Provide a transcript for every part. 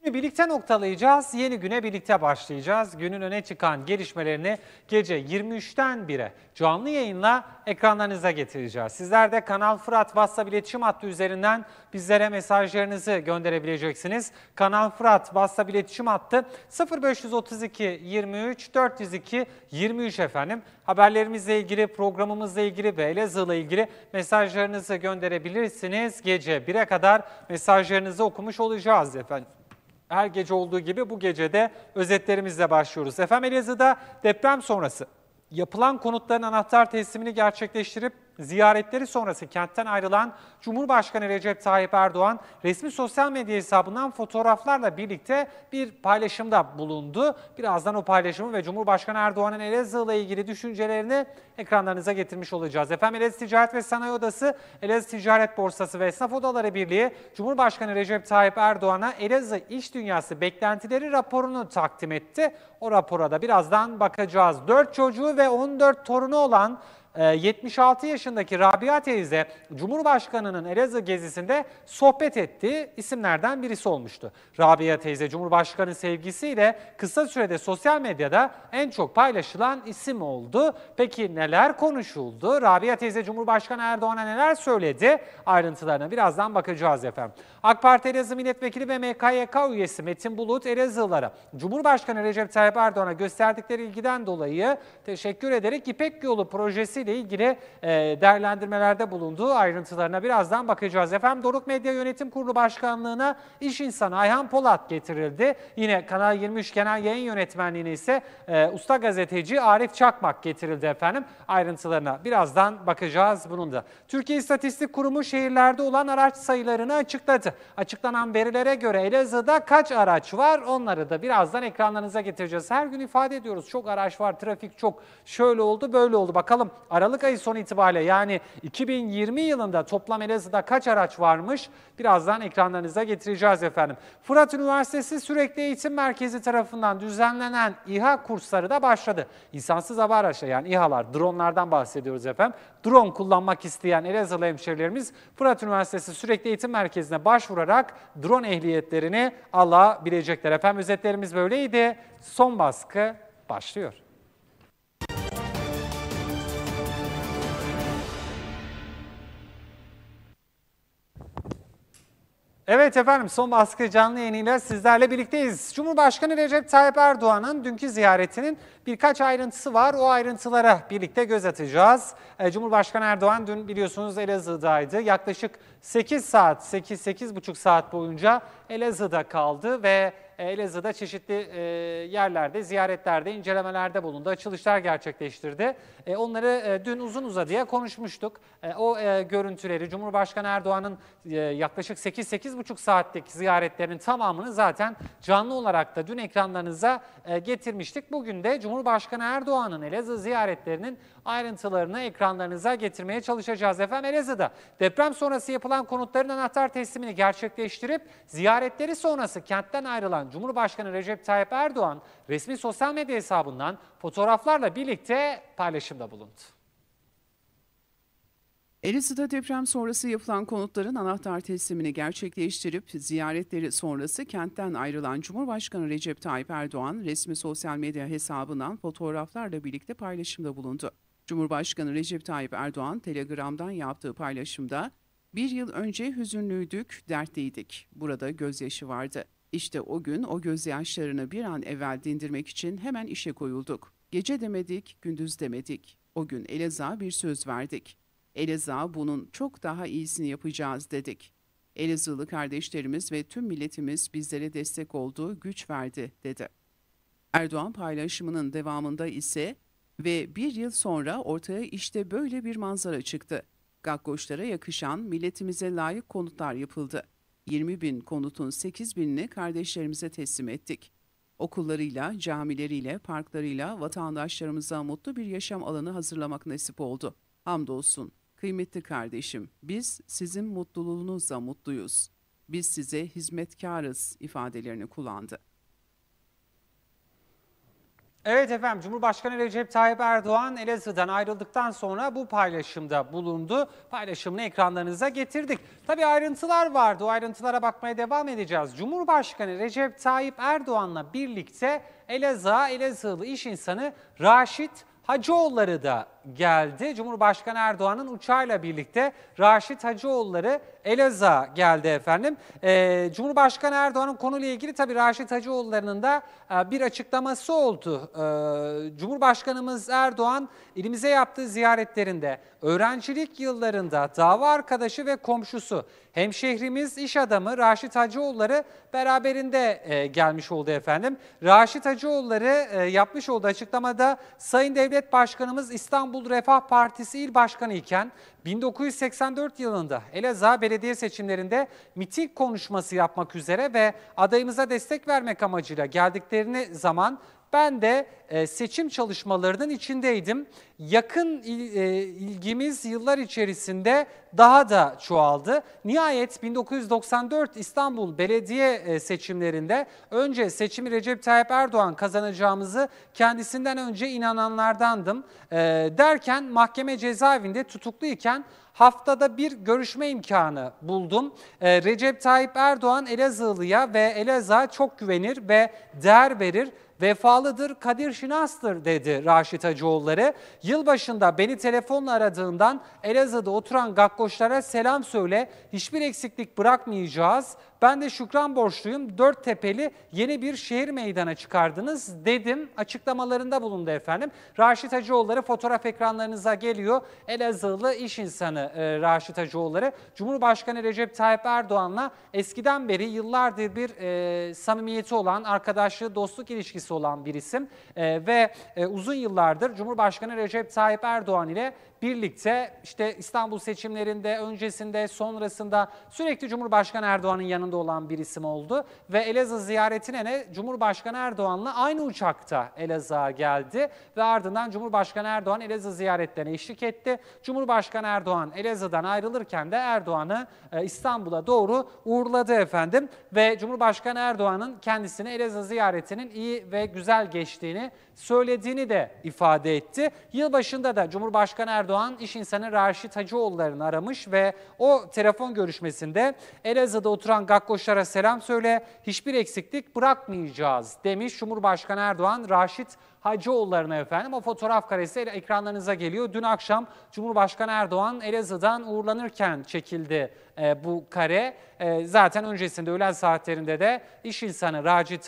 Birlikte noktalayacağız. Yeni güne birlikte başlayacağız. Günün öne çıkan gelişmelerini gece 23'ten 1'e canlı yayınla ekranlarınıza getireceğiz. Sizler de Kanal Fırat WhatsApp iletişim hattı üzerinden bizlere mesajlarınızı gönderebileceksiniz. Kanal Fırat WhatsApp iletişim hattı 0532 23 402 23 efendim. Haberlerimizle ilgili, programımızla ilgili ve Elazığ'la ilgili mesajlarınızı gönderebilirsiniz. Gece 1'e kadar mesajlarınızı okumuş olacağız efendim. Her gece olduğu gibi bu gece de özetlerimizle başlıyoruz. Efendim Elazığ'da deprem sonrası yapılan konutların anahtar teslimini gerçekleştirip ziyaretleri sonrası kentten ayrılan Cumhurbaşkanı Recep Tayyip Erdoğan resmi sosyal medya hesabından fotoğraflarla birlikte bir paylaşımda bulundu. Birazdan o paylaşımı ve Cumhurbaşkanı Erdoğan'ın Elazığ'la ilgili düşüncelerini ekranlarınıza getirmiş olacağız. Efendim Elazığ Ticaret ve Sanayi Odası, Elazığ Ticaret Borsası ve Esnaf Odaları Birliği Cumhurbaşkanı Recep Tayyip Erdoğan'a Elazığ İş Dünyası beklentileri raporunu takdim etti. O rapora da birazdan bakacağız. 4 çocuğu ve 14 torunu olan 76 yaşındaki Rabia teyze Cumhurbaşkanı'nın Elazığ gezisinde sohbet ettiği isimlerden birisi olmuştu. Rabia teyze Cumhurbaşkanı sevgisiyle kısa sürede sosyal medyada en çok paylaşılan isim oldu. Peki neler konuşuldu? Rabia teyze Cumhurbaşkanı Erdoğan'a neler söyledi? Ayrıntılarına birazdan bakacağız efendim. AK Parti Elazığ Milletvekili ve MKYK üyesi Metin Bulut Elazığlılara Cumhurbaşkanı Recep Tayyip Erdoğan'a gösterdikleri ilgiden dolayı teşekkür ederek İpek Yolu projesiyle ilgili değerlendirmelerde bulunduğu ayrıntılarına birazdan bakacağız. Efendim Doruk Medya Yönetim Kurulu Başkanlığı'na iş insanı Ayhan Polat getirildi. Yine Kanal 23 Genel Yayın Yönetmenliğine ise usta gazeteci Arif Çakmak getirildi efendim. Ayrıntılarına birazdan bakacağız bunun da. Türkiye İstatistik Kurumu şehirlerde olan araç sayılarını açıkladı. Açıklanan verilere göre Elazığ'da kaç araç var onları da birazdan ekranlarınıza getireceğiz. Her gün ifade ediyoruz çok araç var, trafik çok, şöyle oldu böyle oldu. Bakalım Aralık ayı sonu itibariyle yani 2020 yılında toplam Elazığ'da kaç araç varmış birazdan ekranlarınıza getireceğiz efendim. Fırat Üniversitesi Sürekli Eğitim Merkezi tarafından düzenlenen İHA kursları da başladı. İnsansız hava araçları yani İHA'lar, dronlardan bahsediyoruz efendim. Drone kullanmak isteyen Elazığlı hemşehrilerimiz Fırat Üniversitesi Sürekli Eğitim Merkezi'ne başvurarak drone ehliyetlerini alabilecekler. Efendim özetlerimiz böyleydi. Son baskı başlıyor. Evet efendim son baskı canlı yayınıyla sizlerle birlikteyiz. Cumhurbaşkanı Recep Tayyip Erdoğan'ın dünkü ziyaretinin birkaç ayrıntısı var. O ayrıntılara birlikte göz atacağız. Cumhurbaşkanı Erdoğan dün biliyorsunuz Elazığ'daydı. Yaklaşık 8 saat, 8-8,5 saat boyunca Elazığ'da kaldı ve Elazığ'da çeşitli yerlerde, ziyaretlerde, incelemelerde bulundu, açılışlar gerçekleştirdi. Onları dün uzun uzadıya konuşmuştuk. O görüntüleri Cumhurbaşkanı Erdoğan'ın yaklaşık 8-8,5 saatlik ziyaretlerinin tamamını zaten canlı olarak da dün ekranlarınıza getirmiştik. Bugün de Cumhurbaşkanı Erdoğan'ın Elazığ ziyaretlerinin ayrıntılarını ekranlarınıza getirmeye çalışacağız. Efendim Elazığ'da deprem sonrası yapılan konutların anahtar teslimini gerçekleştirip ziyaretleri sonrası kentten ayrılan Cumhurbaşkanı Recep Tayyip Erdoğan resmi sosyal medya hesabından fotoğraflarla birlikte paylaşımda bulundu. Elazığ'da deprem sonrası yapılan konutların anahtar teslimini gerçekleştirip ziyaretleri sonrası kentten ayrılan Cumhurbaşkanı Recep Tayyip Erdoğan resmi sosyal medya hesabından fotoğraflarla birlikte paylaşımda bulundu. Cumhurbaşkanı Recep Tayyip Erdoğan Telegram'dan yaptığı paylaşımda "Bir yıl önce hüzünlüydük, dertliydik. Burada gözyaşı vardı. İşte o gün o gözyaşlarını bir an evvel dindirmek için hemen işe koyulduk. Gece demedik, gündüz demedik. O gün Elazığ'a bir söz verdik. Elazığ'a bunun çok daha iyisini yapacağız dedik. Elazığlı kardeşlerimiz ve tüm milletimiz bizlere destek oldu, güç verdi" dedi. Erdoğan paylaşımının devamında ise "Ve bir yıl sonra ortaya işte böyle bir manzara çıktı. Gakkoşlara yakışan, milletimize layık konutlar yapıldı. 20 bin konutun 8 binini kardeşlerimize teslim ettik. Okullarıyla, camileriyle, parklarıyla vatandaşlarımıza mutlu bir yaşam alanı hazırlamak nasip oldu. Hamdolsun. Kıymetli kardeşim, biz sizin mutluluğunuzla mutluyuz. Biz size hizmetkarız" ifadelerini kullandı. Evet efendim, Cumhurbaşkanı Recep Tayyip Erdoğan Elazığ'dan ayrıldıktan sonra bu paylaşımda bulundu. Paylaşımını ekranlarınıza getirdik. Tabii ayrıntılar vardı, o ayrıntılara bakmaya devam edeceğiz. Cumhurbaşkanı Recep Tayyip Erdoğan'la birlikte Elazığlı iş insanı Raşit Hacıoğulları da geldi. Cumhurbaşkanı Erdoğan'ın uçağıyla birlikte Raşit Hacıoğulları Elazığ'a geldi efendim. Cumhurbaşkanı Erdoğan'ın konuyla ilgili tabii Raşit Hacıoğulları'nın da bir açıklaması oldu. Cumhurbaşkanımız Erdoğan ilimize yaptığı ziyaretlerinde öğrencilik yıllarında dava arkadaşı ve komşusu hemşehrimiz iş adamı Raşit Hacıoğulları beraberinde gelmiş oldu efendim. Raşit Hacıoğulları yapmış olduğu açıklamada Sayın Devlet Başkanımız İstanbul Refah Partisi İl Başkanı iken 1984 yılında Elazığ belediye seçimlerinde miting konuşması yapmak üzere ve adayımıza destek vermek amacıyla geldiklerini zaman ben de seçim çalışmalarının içindeydim. Yakın ilgimiz yıllar içerisinde daha da çoğaldı. Nihayet 1994 İstanbul Belediye seçimlerinde önce seçimi Recep Tayyip Erdoğan kazanacağımızı kendisinden önce inananlardandım. Derken mahkeme cezaevinde tutukluyken haftada bir görüşme imkanı buldum. Recep Tayyip Erdoğan Elazığlı'ya ve Elazığ'a çok güvenir ve değer verir. Vefalıdır, kadir şinastır dedi Raşit Hacıoğulları. Yılbaşında beni telefonla aradığından Elazığ'da oturan gakkoşlara selam söyle, hiçbir eksiklik bırakmayacağız. Ben de şükran borçluyum, Dört Tepeli yeni bir şehir meydana çıkardınız dedim. Açıklamalarında bulundu efendim. Raşit Hacıoğulları fotoğraf ekranlarınıza geliyor. Elazığlı iş insanı Raşit Hacıoğulları. Cumhurbaşkanı Recep Tayyip Erdoğan'la eskiden beri yıllardır bir samimiyeti olan, arkadaşlığı, dostluk ilişkisi olan bir isim. Ve uzun yıllardır Cumhurbaşkanı Recep Tayyip Erdoğan ile birlikte işte İstanbul seçimlerinde, öncesinde, sonrasında sürekli Cumhurbaşkanı Erdoğan'ın yanında olan bir isim oldu. Ve Elazığ ziyaretine ne Cumhurbaşkanı Erdoğan'la aynı uçakta Elazığ'a geldi. Ve ardından Cumhurbaşkanı Erdoğan Elazığ ziyaretlerine eşlik etti. Cumhurbaşkanı Erdoğan Elazığ'dan ayrılırken de Erdoğan'ı İstanbul'a doğru uğurladı efendim. Ve Cumhurbaşkanı Erdoğan'ın kendisine Elazığ ziyaretinin iyi ve güzel geçtiğini söylediğini de ifade etti. Yılbaşında da Cumhurbaşkanı Erdoğan iş insanı Raşit Hacıoğulları'nı aramış ve o telefon görüşmesinde Elazığ'da oturan gakkoşlara selam söyle, hiçbir eksiklik bırakmayacağız demiş Cumhurbaşkanı Erdoğan Raşit Hacıoğulları'na efendim. O fotoğraf karesi ekranlarınıza geliyor. Dün akşam Cumhurbaşkanı Erdoğan Elazığ'dan uğurlanırken çekildi bu kare. Zaten öncesinde öğlen saatlerinde de iş insanı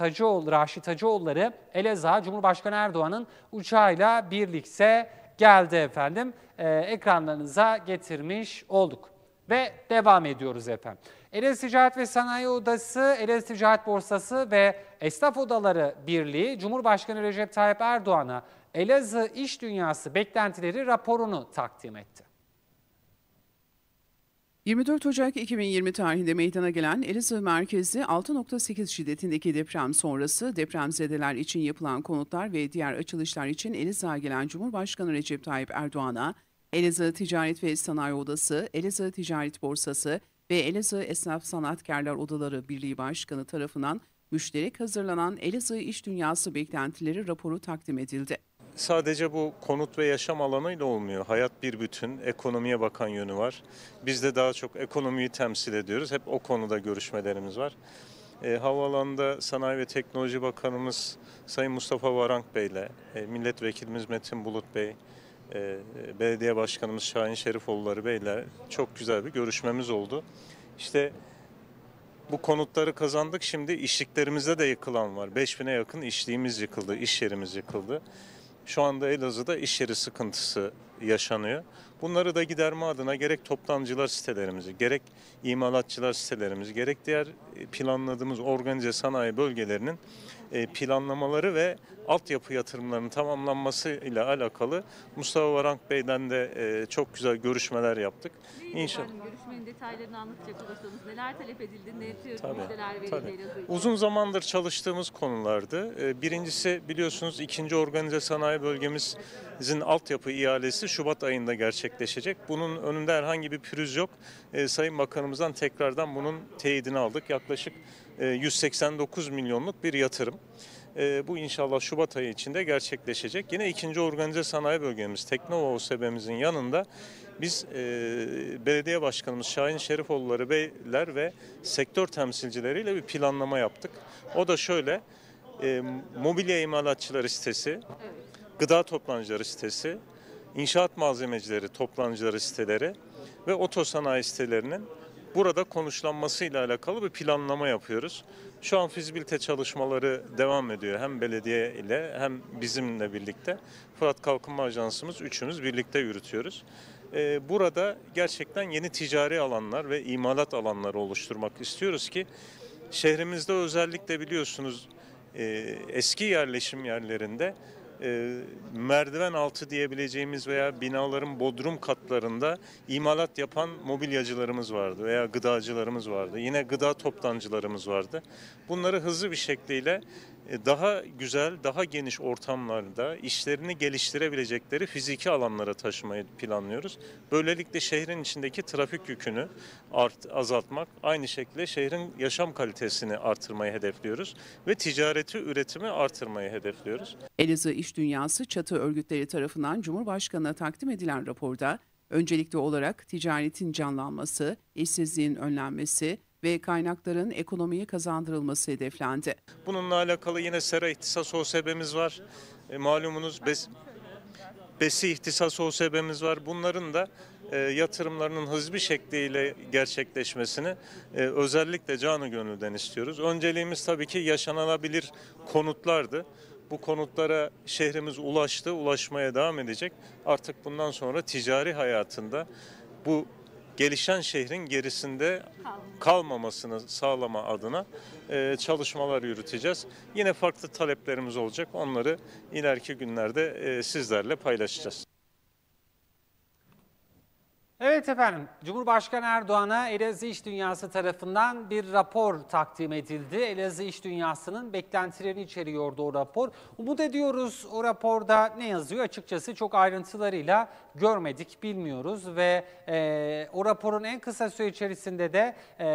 Raşit Hacıoğulları Elazığ'a Cumhurbaşkanı Erdoğan'ın uçağıyla birlikte geldi efendim. Ekranlarınıza getirmiş olduk. Ve devam ediyoruz efendim. Elazığ Ticaret ve Sanayi Odası, Elazığ Ticaret Borsası ve Esnaf Odaları Birliği Cumhurbaşkanı Recep Tayyip Erdoğan'a Elazığ İş Dünyası beklentileri raporunu takdim etti. 24 Ocak 2020 tarihinde meydana gelen Elazığ merkezli 6.8 şiddetindeki deprem sonrası depremzedeler için yapılan konutlar ve diğer açılışlar için Elazığ'a gelen Cumhurbaşkanı Recep Tayyip Erdoğan'a Elazığ Ticaret ve Sanayi Odası, Elazığ Ticaret Borsası ve Elazığ Esnaf Sanatkarlar Odaları Birliği Başkanı tarafından müşterek hazırlanan Elazığ İş Dünyası beklentileri raporu takdim edildi. Sadece bu konut ve yaşam alanıyla olmuyor. Hayat bir bütün, ekonomiye bakan yönü var. Biz de daha çok ekonomiyi temsil ediyoruz. Hep o konuda görüşmelerimiz var. Havaalanında Sanayi ve Teknoloji Bakanımız Sayın Mustafa Varank Bey ile, Milletvekilimiz Metin Bulut Bey, Belediye Başkanımız Şahin Şerifoğulları Bey ile çok güzel bir görüşmemiz oldu. İşte bu konutları kazandık. Şimdi işliklerimizde de yıkılan var. 5000'e yakın işliğimiz yıkıldı, iş yerimiz yıkıldı. Şu anda Elazığ'da iş yeri sıkıntısı yaşanıyor. Bunları da giderme adına gerek toptancılar sitelerimizi, gerek imalatçılar sitelerimizi, gerek diğer planladığımız organize sanayi bölgelerinin planlamaları ve altyapı yatırımlarının tamamlanması ile alakalı Mustafa Varank Bey'den de çok güzel görüşmeler yaptık. İnşallah. Görüşmenin detaylarını anlatacak olursanız neler talep edildi, ne tür müjdeler verildi Elazığ için? Uzun zamandır çalıştığımız konulardı. Birincisi biliyorsunuz 2. organize sanayi bölgemizin altyapı ihalesi Şubat ayında gerçekleşecek. Bunun önünde herhangi bir pürüz yok. Sayın Bakanımızdan tekrardan bunun teyidini aldık. Yaklaşık 189 milyonluk bir yatırım. Bu inşallah Şubat ayı içinde gerçekleşecek. Yine 2. Organize Sanayi Bölgemiz Teknova OSB'mizin yanında biz belediye başkanımız Şahin Şerifoğulları Beyler ve sektör temsilcileriyle bir planlama yaptık. O da şöyle, mobilya imalatçıları sitesi, gıda toptancıları sitesi, inşaat malzemecileri toptancıları siteleri ve otosanayi sitelerinin burada konuşlanmasıyla alakalı bir planlama yapıyoruz. Şu an fizibilite çalışmaları devam ediyor. Hem belediye ile hem bizimle birlikte. Fırat Kalkınma Ajansımız üçümüz birlikte yürütüyoruz. Burada gerçekten yeni ticari alanlar ve imalat alanları oluşturmak istiyoruz ki şehrimizde özellikle biliyorsunuz eski yerleşim yerlerinde merdiven altı diyebileceğimiz veya binaların bodrum katlarında imalat yapan mobilyacılarımız vardı veya gıdacılarımız vardı. Yine gıda toptancılarımız vardı. Bunları hızlı bir şekliyle daha güzel, daha geniş ortamlarda işlerini geliştirebilecekleri fiziki alanlara taşımayı planlıyoruz. Böylelikle şehrin içindeki trafik yükünü azaltmak, aynı şekilde şehrin yaşam kalitesini artırmayı hedefliyoruz ve ticareti, üretimi artırmayı hedefliyoruz. Elazığ İş Dünyası çatı örgütleri tarafından Cumhurbaşkanı'na takdim edilen raporda öncelikli olarak ticaretin canlanması, işsizliğin önlenmesi ve kaynakların ekonomiye kazandırılması hedeflendi. Bununla alakalı yine Sera İhtisas OSB'miz var. Malumunuz Besi İhtisas OSB'miz var. Bunların da yatırımlarının hızlı bir şekliyle gerçekleşmesini özellikle canı gönülden istiyoruz. Önceliğimiz tabii ki yaşanılabilir konutlardı. Bu konutlara şehrimiz ulaştı, ulaşmaya devam edecek. Artık bundan sonra ticari hayatında bu gelişen şehrin gerisinde kalmamasını sağlama adına çalışmalar yürüteceğiz. Yine farklı taleplerimiz olacak. Onları ileriki günlerde sizlerle paylaşacağız. Evet efendim, Cumhurbaşkanı Erdoğan'a Elazığ İş Dünyası tarafından bir rapor takdim edildi. Elazığ İş Dünyası'nın beklentilerini içeriyordu o rapor. Umut ediyoruz o raporda ne yazıyor açıkçası çok ayrıntılarıyla görmedik, bilmiyoruz ve o raporun en kısa süre içerisinde de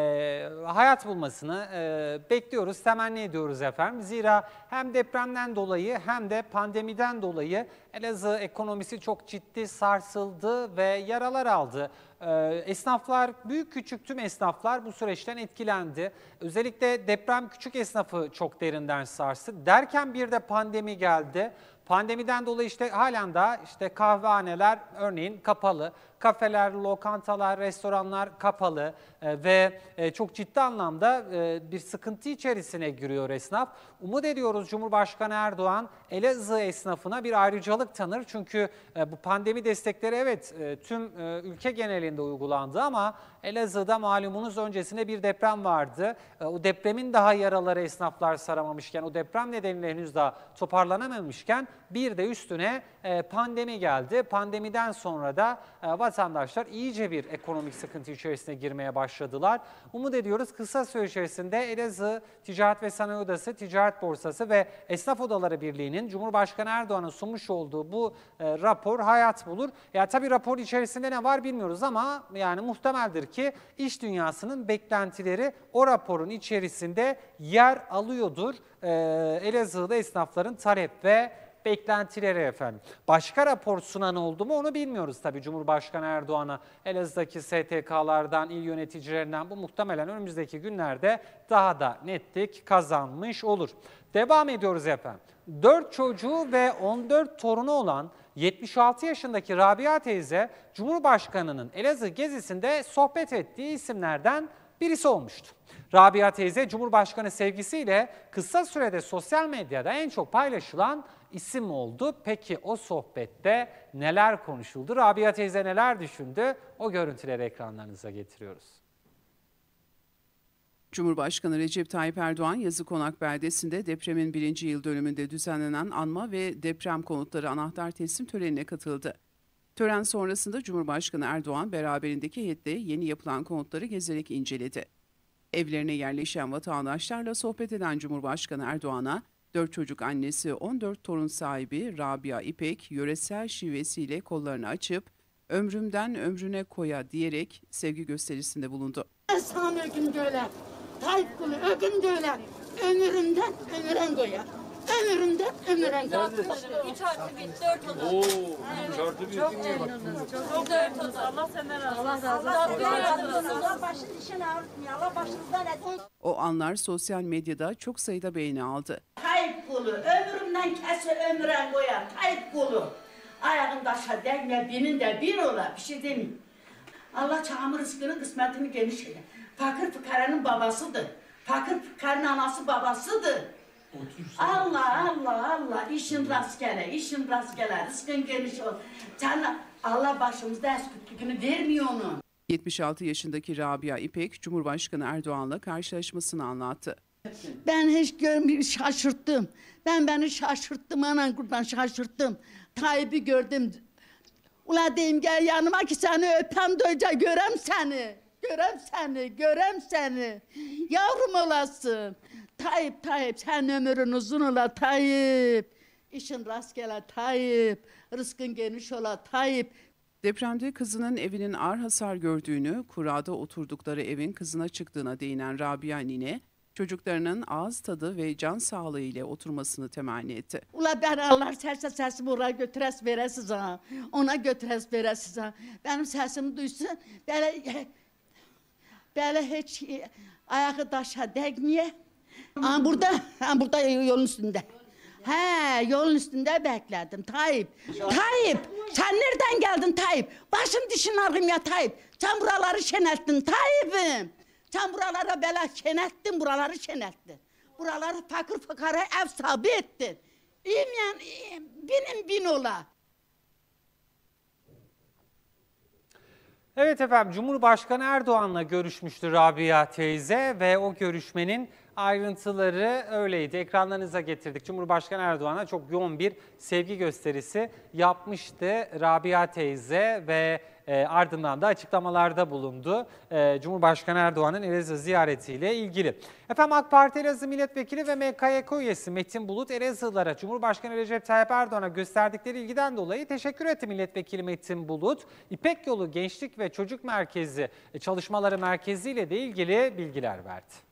hayat bulmasını bekliyoruz, temenni ediyoruz efendim. Zira hem depremden dolayı hem de pandemiden dolayı Elazığ ekonomisi çok ciddi sarsıldı ve yaralar aldı. Esnaflar, büyük küçük tüm esnaflar bu süreçten etkilendi. Özellikle deprem küçük esnafı çok derinden sarstı. Derken bir de pandemi geldi. Pandemiden dolayı işte halen daha işte kahvehaneler örneğin kapalı. Kafeler, lokantalar, restoranlar kapalı ve çok ciddi anlamda bir sıkıntı içerisine giriyor esnaf. Umut ediyoruz Cumhurbaşkanı Erdoğan Elazığ esnafına bir ayrıcalık tanır. Çünkü bu pandemi destekleri evet tüm ülke genelinde uygulandı ama Elazığ'da malumunuz öncesinde bir deprem vardı. O depremin daha yaraları esnaflar saramamışken, o deprem nedeniyle henüz daha toparlanamamışken bir de üstüne pandemi geldi. Pandemiden sonra da vatandaşlar iyice bir ekonomik sıkıntı içerisine girmeye başladılar. Umut ediyoruz kısa süre içerisinde Elazığ Ticaret ve Sanayi Odası, Ticaret Borsası ve Esnaf Odaları Birliği'nin Cumhurbaşkanı Erdoğan'ın sunmuş olduğu bu rapor hayat bulur. Ya tabii rapor içerisinde ne var bilmiyoruz ama yani muhtemeldir ki iş dünyasının beklentileri o raporun içerisinde yer alıyordur. Elazığ'da esnafların talep ve beklentileri efendim. Başka rapor sunan oldu mu onu bilmiyoruz tabii Cumhurbaşkanı Erdoğan'a. Elazığ'daki STK'lardan, il yöneticilerinden bu muhtemelen önümüzdeki günlerde daha da netlik kazanmış olur. Devam ediyoruz efendim. 4 çocuğu ve 14 torunu olan 76 yaşındaki Rabia teyze Cumhurbaşkanı'nın Elazığ gezisinde sohbet ettiği isimlerden birisi olmuştu. Rabia teyze Cumhurbaşkanı sevgisiyle kısa sürede sosyal medyada en çok paylaşılan isim oldu. Peki o sohbette neler konuşuldu? Rabia teyze neler düşündü? O görüntüleri ekranlarınıza getiriyoruz. Cumhurbaşkanı Recep Tayyip Erdoğan Yazıkonak beldesinde depremin 1. yıl dönümünde düzenlenen anma ve deprem konutları anahtar teslim törenine katıldı. Tören sonrasında Cumhurbaşkanı Erdoğan beraberindeki heyetle yeni yapılan konutları gezerek inceledi. Evlerine yerleşen vatandaşlarla sohbet eden Cumhurbaşkanı Erdoğan'a 4 çocuk annesi 14 torun sahibi Rabia İpek yöresel şivesiyle kollarını açıp ömrümden ömrüne koya diyerek sevgi gösterisinde bulundu. Sana ögüm de öyle, Tayyip Kulu ögüm de öyle, ömrümden ömrün koya. Ömrümden ömüre geldi. 3 artı 1, 4 oda. Çok memnunuz. Çok 4 oda. Allah senden razı olsun. Allah razı olsun. Allah başın işini ağrıtmıyor. Allah başınızdan etsin. O anlar sosyal medyada çok sayıda beğeni aldı. Tayyip kulu, ömrümden kese ömüre koyar. Tayyip kulu. Ayağın taşa değme, binin de bir ola. Bir şey demeyeyim. Allah çağımı rızkını, kısmetini geniş eder. Fakir fıkaranın babasıdır. Fakir fıkaranın anası babasıdır. Allah, işin rastgele, işin rastgele, rızkın geniş ol. Sen Allah başımızda eskütlükünü vermiyor onun. 76 yaşındaki Rabia İpek, Cumhurbaşkanı Erdoğan'la karşılaşmasını anlattı. Ben hiç şaşırttım. Beni şaşırttım, anan kurban şaşırttım. Tayyip'i gördüm. Ula deyim gel yanıma ki seni öpem doyca görem seni. Görem seni. Yavrum olasın. Tayyip sen ömrün uzun ola Tayyip. İşin rastgele Tayyip. Rızkın geniş ola Tayyip. Depremde kızının evinin ağır hasar gördüğünü, kurada oturdukları evin kızına çıktığına değinen Rabia nine, çocuklarının ağız tadı ve can sağlığı ile oturmasını temenni etti. Ula ben Allah sesimi oraya götürəs verəsiz ha. Ona götürəs verəsiz ha. Benim sesimi duysun. Böyle hiç ayağı taşa değmeye. Burada yolun üstünde. Yolun üstünde bekledim Tayyip. Tayyip sen nereden geldin Tayyip? Başın dişin ağrım ya Tayyip. Sen buraları şenelttin Tayyip'im. Sen buralara bela şenelttin, buraları şenelttin. Buraları fakir fukara ev sahibi ettin. İyiyim yani, iyiyim. Bin ola. Evet efendim, Cumhurbaşkanı Erdoğan'la görüşmüştü Rabia teyze ve o görüşmenin ayrıntıları öyleydi. Ekranlarınıza getirdik. Cumhurbaşkanı Erdoğan'a çok yoğun bir sevgi gösterisi yapmıştı Rabia teyze ve ardından da açıklamalarda bulundu Cumhurbaşkanı Erdoğan'ın Elazığ ziyaretiyle ilgili. Efendim AK Parti Elazığ Milletvekili ve MKYK üyesi Metin Bulut, Elazığlılara Cumhurbaşkanı Recep Tayyip Erdoğan'a gösterdikleri ilgiden dolayı teşekkür etti Milletvekili Metin Bulut. İpek Yolu Gençlik ve Çocuk Merkezi çalışmaları merkeziyle de ilgili bilgiler verdi.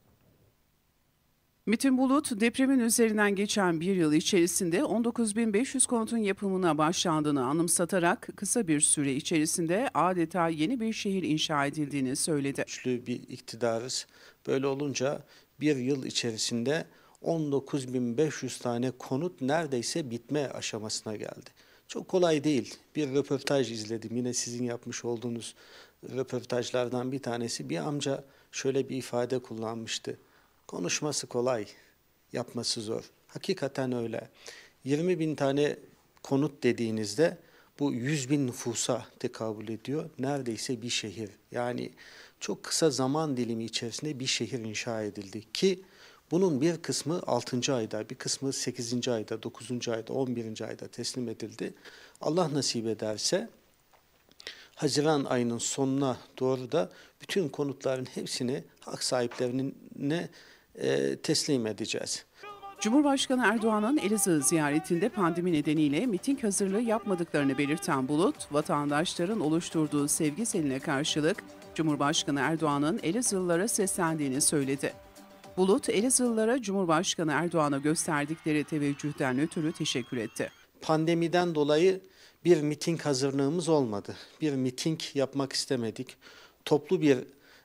Metin Bulut, depremin üzerinden geçen bir yıl içerisinde 19.500 konutun yapımına başlandığını anımsatarak kısa bir süre içerisinde adeta yeni bir şehir inşa edildiğini söyledi. Güçlü bir iktidarız. Böyle olunca bir yıl içerisinde 19.500 tane konut neredeyse bitme aşamasına geldi. Çok kolay değil. Bir röportaj izledim. Yine sizin yapmış olduğunuz röportajlardan bir tanesi. Bir amca şöyle bir ifade kullanmıştı. Konuşması kolay, yapması zor. Hakikaten öyle. 20.000 tane konut dediğinizde bu 100.000 nüfusa tekabül ediyor. Neredeyse bir şehir. Yani çok kısa zaman dilimi içerisinde bir şehir inşa edildi ki bunun bir kısmı 6. ayda, bir kısmı 8. ayda, 9. ayda, 11. ayda teslim edildi. Allah nasip ederse Haziran ayının sonuna doğru da bütün konutların hepsini hak sahiplerine teslim edeceğiz. Cumhurbaşkanı Erdoğan'ın Elazığ ziyaretinde pandemi nedeniyle miting hazırlığı yapmadıklarını belirten Bulut, vatandaşların oluşturduğu sevgi seline karşılık Cumhurbaşkanı Erdoğan'ın Elazığlılara seslendiğini söyledi. Bulut, Elazığlılara Cumhurbaşkanı Erdoğan'a gösterdikleri teveccühten ötürü teşekkür etti. Pandemiden dolayı bir miting hazırlığımız olmadı. Bir miting yapmak istemedik. Toplu bir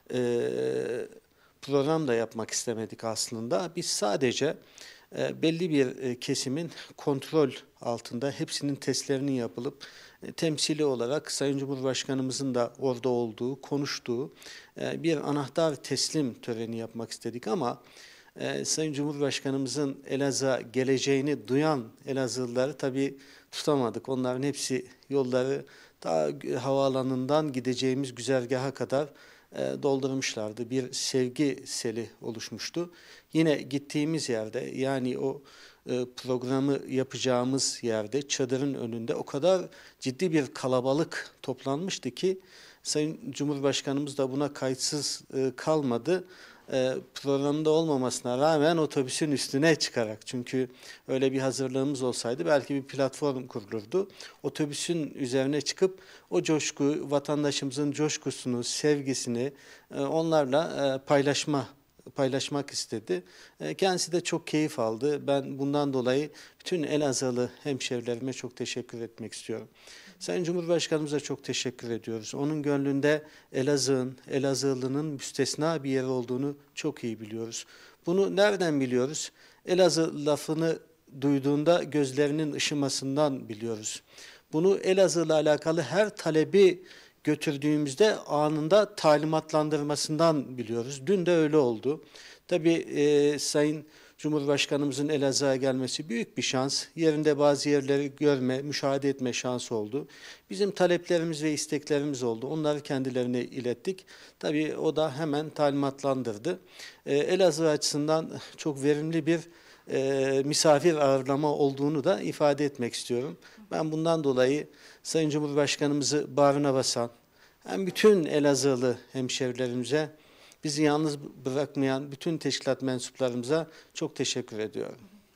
program da yapmak istemedik aslında. Biz sadece belli bir kesimin kontrol altında hepsinin testlerinin yapılıp temsili olarak Sayın Cumhurbaşkanımızın da orada olduğu, konuştuğu bir anahtar teslim töreni yapmak istedik ama Sayın Cumhurbaşkanımızın Elazığ'a geleceğini duyan Elazığlıları tabii tutamadık. Onların hepsi yolları ta havaalanından gideceğimiz güzergaha kadar doldurmuşlardı. Bir sevgi seli oluşmuştu. Yine gittiğimiz yerde yani o programı yapacağımız yerde çadırın önünde o kadar ciddi bir kalabalık toplanmıştı ki Sayın Cumhurbaşkanımız da buna kayıtsız kalmadı. Programda olmamasına rağmen otobüsün üstüne çıkarak, çünkü öyle bir hazırlığımız olsaydı belki bir platform kurulurdu. Otobüsün üzerine çıkıp o coşku, vatandaşımızın coşkusunu, sevgisini onlarla paylaşma paylaşmak istedi. Kendisi de çok keyif aldı. Ben bundan dolayı bütün Elazığlı hemşerilerime çok teşekkür etmek istiyorum. Sayın Cumhurbaşkanımıza çok teşekkür ediyoruz. Onun gönlünde Elazığ'ın, Elazığlı'nın müstesna bir yer olduğunu çok iyi biliyoruz. Bunu nereden biliyoruz? Elazığ lafını duyduğunda gözlerinin ışımasından biliyoruz. Bunu Elazığ'la alakalı her talebi götürdüğümüzde anında talimatlandırmasından biliyoruz. Dün de öyle oldu. Tabii Sayın Cumhurbaşkanımızın Elazığ'a gelmesi büyük bir şans. Yerinde bazı yerleri görme, müşahede etme şansı oldu. Bizim taleplerimiz ve isteklerimiz oldu. Onları kendilerine ilettik. Tabii o da hemen talimatlandırdı. Elazığ açısından çok verimli bir misafir ağırlama olduğunu da ifade etmek istiyorum. Ben bundan dolayı Sayın Cumhurbaşkanımızı bağrına basan, hem bütün Elazığlı hemşerilerimize, bizi yalnız bırakmayan bütün teşkilat mensuplarımıza çok teşekkür ediyorum.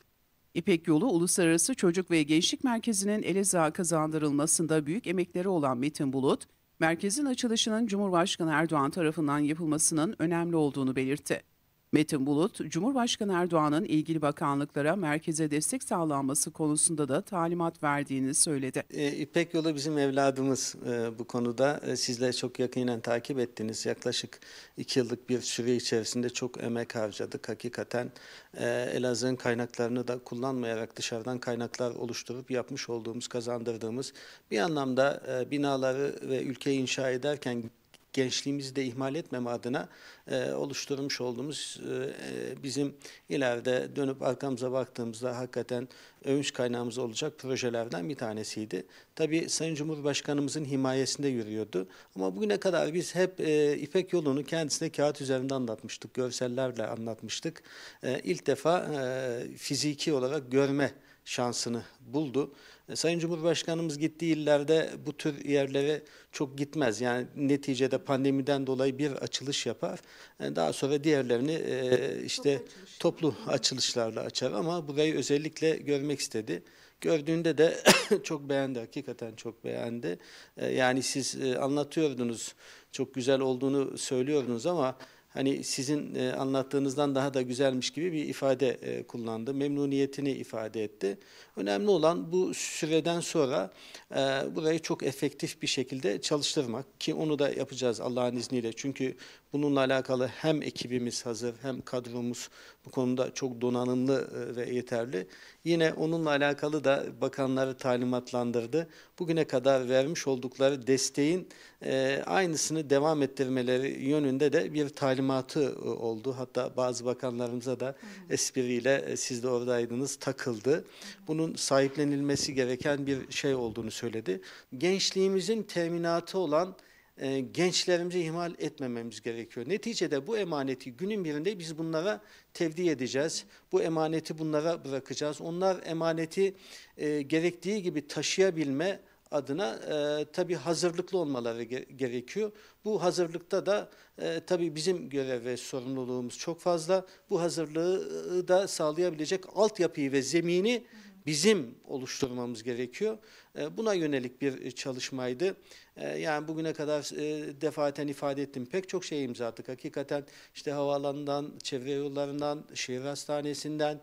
İpek Yolu Uluslararası Çocuk ve Gençlik Merkezi'nin Elazığ'a kazandırılmasında büyük emekleri olan Metin Bulut, merkezin açılışının Cumhurbaşkanı Erdoğan tarafından yapılmasının önemli olduğunu belirtti. Metin Bulut, Cumhurbaşkanı Erdoğan'ın ilgili bakanlıklara merkeze destek sağlanması konusunda da talimat verdiğini söyledi. İpek Yolu bizim evladımız bu konuda. Sizler çok yakinen takip ettiniz. Yaklaşık 2 yıllık bir süre içerisinde çok emek harcadık. Hakikaten Elazığ'ın kaynaklarını da kullanmayarak dışarıdan kaynaklar oluşturup yapmış olduğumuz, kazandırdığımız bir anlamda binaları ve ülkeyi inşa ederken gençliğimizi de ihmal etmeme adına oluşturmuş olduğumuz bizim ileride dönüp arkamıza baktığımızda hakikaten övünç kaynağımız olacak projelerden bir tanesiydi. Tabii Sayın Cumhurbaşkanımızın himayesinde yürüyordu. Ama bugüne kadar biz hep İpek Yolu'nu kendisine kağıt üzerinde anlatmıştık, görsellerle anlatmıştık. İlk defa fiziki olarak görme şansını buldu. Sayın Cumhurbaşkanımız gittiği illerde bu tür yerlere çok gitmez. Yani neticede pandemiden dolayı bir açılış yapar. Daha sonra diğerlerini işte toplu açılışlarla açar ama burayı özellikle görmek istedi. Gördüğünde de çok beğendi, hakikaten çok beğendi. Yani siz anlatıyordunuz, çok güzel olduğunu söylüyordunuz ama hani sizin anlattığınızdan daha da güzelmiş gibi bir ifade kullandı. Memnuniyetini ifade etti. Önemli olan bu süreden sonra burayı çok efektif bir şekilde çalıştırmak ki onu da yapacağız Allah'ın izniyle. Çünkü bununla alakalı hem ekibimiz hazır hem kadromuz bu konuda çok donanımlı ve yeterli. Yine onunla alakalı da bakanları talimatlandırdı. Bugüne kadar vermiş oldukları desteğin aynısını devam ettirmeleri yönünde de bir talimatı oldu. Hatta bazı bakanlarımıza da espriyle siz de oradaydınız takıldı. Bunun sahiplenilmesi gereken bir şey olduğunu söyledi. Gençliğimizin teminatı olan gençlerimizi ihmal etmememiz gerekiyor. Neticede bu emaneti günün birinde biz bunlara tevdi edeceğiz. Bu emaneti bunlara bırakacağız. Onlar emaneti gerektiği gibi taşıyabilme adına tabii hazırlıklı olmaları gerekiyor. Bu hazırlıkta da tabii bizim görev ve sorumluluğumuz çok fazla. Bu hazırlığı da sağlayabilecek altyapıyı ve zemini bizim oluşturmamız gerekiyor. Buna yönelik bir çalışmaydı. Yani bugüne kadar defaten ifade ettim. Pek çok şey imza attık. Hakikaten işte havaalanından, çevre yollarından, şehir hastanesinden,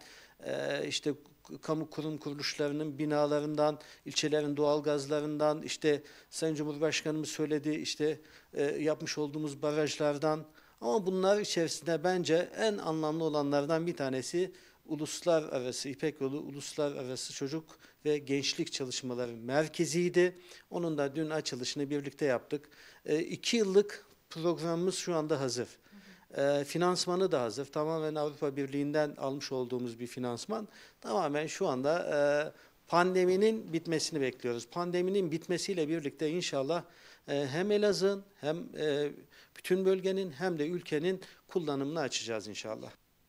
işte kamu kurum kuruluşlarının binalarından, ilçelerin doğalgazlarından, işte Sayın Cumhurbaşkanımız söyledi, işte yapmış olduğumuz barajlardan. Ama bunlar içerisinde bence en anlamlı olanlardan bir tanesi uluslararası, İpek Yolu Uluslararası Çocuk ve Gençlik Çalışmaları Merkezi'ydi. Onun da dün açılışını birlikte yaptık. 2 yıllık programımız şu anda hazır. Finansmanı da hazır. Tamamen Avrupa Birliği'nden almış olduğumuz bir finansman. Tamamen şu anda pandeminin bitmesini bekliyoruz. Pandeminin bitmesiyle birlikte inşallah hem Elazığ'ın hem bütün bölgenin hem de ülkenin kullanımını açacağız inşallah.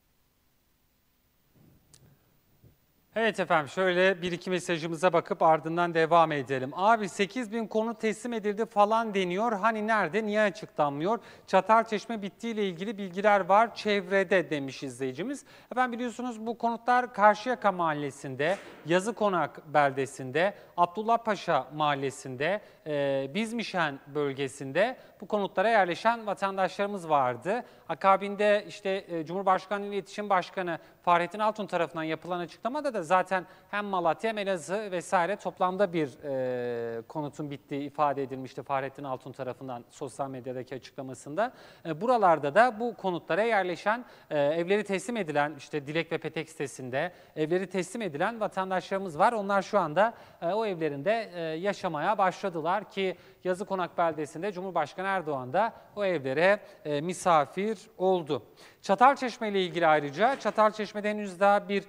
Evet efendim, şöyle bir iki mesajımıza bakıp ardından devam edelim. Abi 8.000 konut teslim edildi falan deniyor. Hani nerede, niye açıklanmıyor? Çatalçeşme bittiğiyle ilgili bilgiler var çevrede demiş izleyicimiz. Efendim biliyorsunuz bu konutlar Karşıyaka Mahallesi'nde, Yazıkonak beldesinde, Abdullah Paşa Mahallesi'nde, Bizmişen bölgesinde bu konutlara yerleşen vatandaşlarımız vardı. Akabinde işte Cumhurbaşkanlığı İletişim Başkanı Fahrettin Altun tarafından yapılan açıklamada da zaten hem Malatya hem Elazığ vesaire toplamda bir konutun bittiği ifade edilmişti Fahrettin Altun tarafından sosyal medyadaki açıklamasında. Buralarda da bu konutlara yerleşen, evleri teslim edilen, işte Dilek ve Petek sitesinde evleri teslim edilen vatandaşlarımız var. Onlar şu anda o evlerinde yaşamaya başladılar ki Yazıkonak beldesinde Cumhurbaşkanı Erdoğan da o evlere misafir oldu. Çatalçeşme ile ilgili ayrıca Çatalçeşme'de henüz daha bir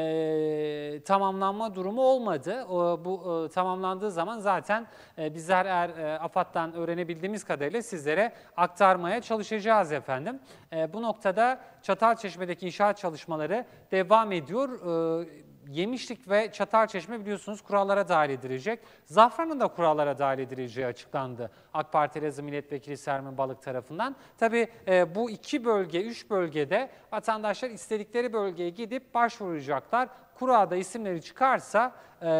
tamamlanma durumu olmadı. Bu tamamlandığı zaman zaten bizler AFAD'dan öğrenebildiğimiz kadarıyla sizlere aktarmaya çalışacağız efendim. Bu noktada Çatalçeşme'deki inşaat çalışmaları devam ediyor. Yemişlik ve Çatalçeşme biliyorsunuz kurallara dahil edilecek. Zafran'ın da kurallara dahil edileceği açıklandı AK Parti Elazığ Milletvekili Sermin Balık tarafından. Tabii bu 3 bölgede vatandaşlar istedikleri bölgeye gidip başvuracaklar. Kurada isimleri çıkarsa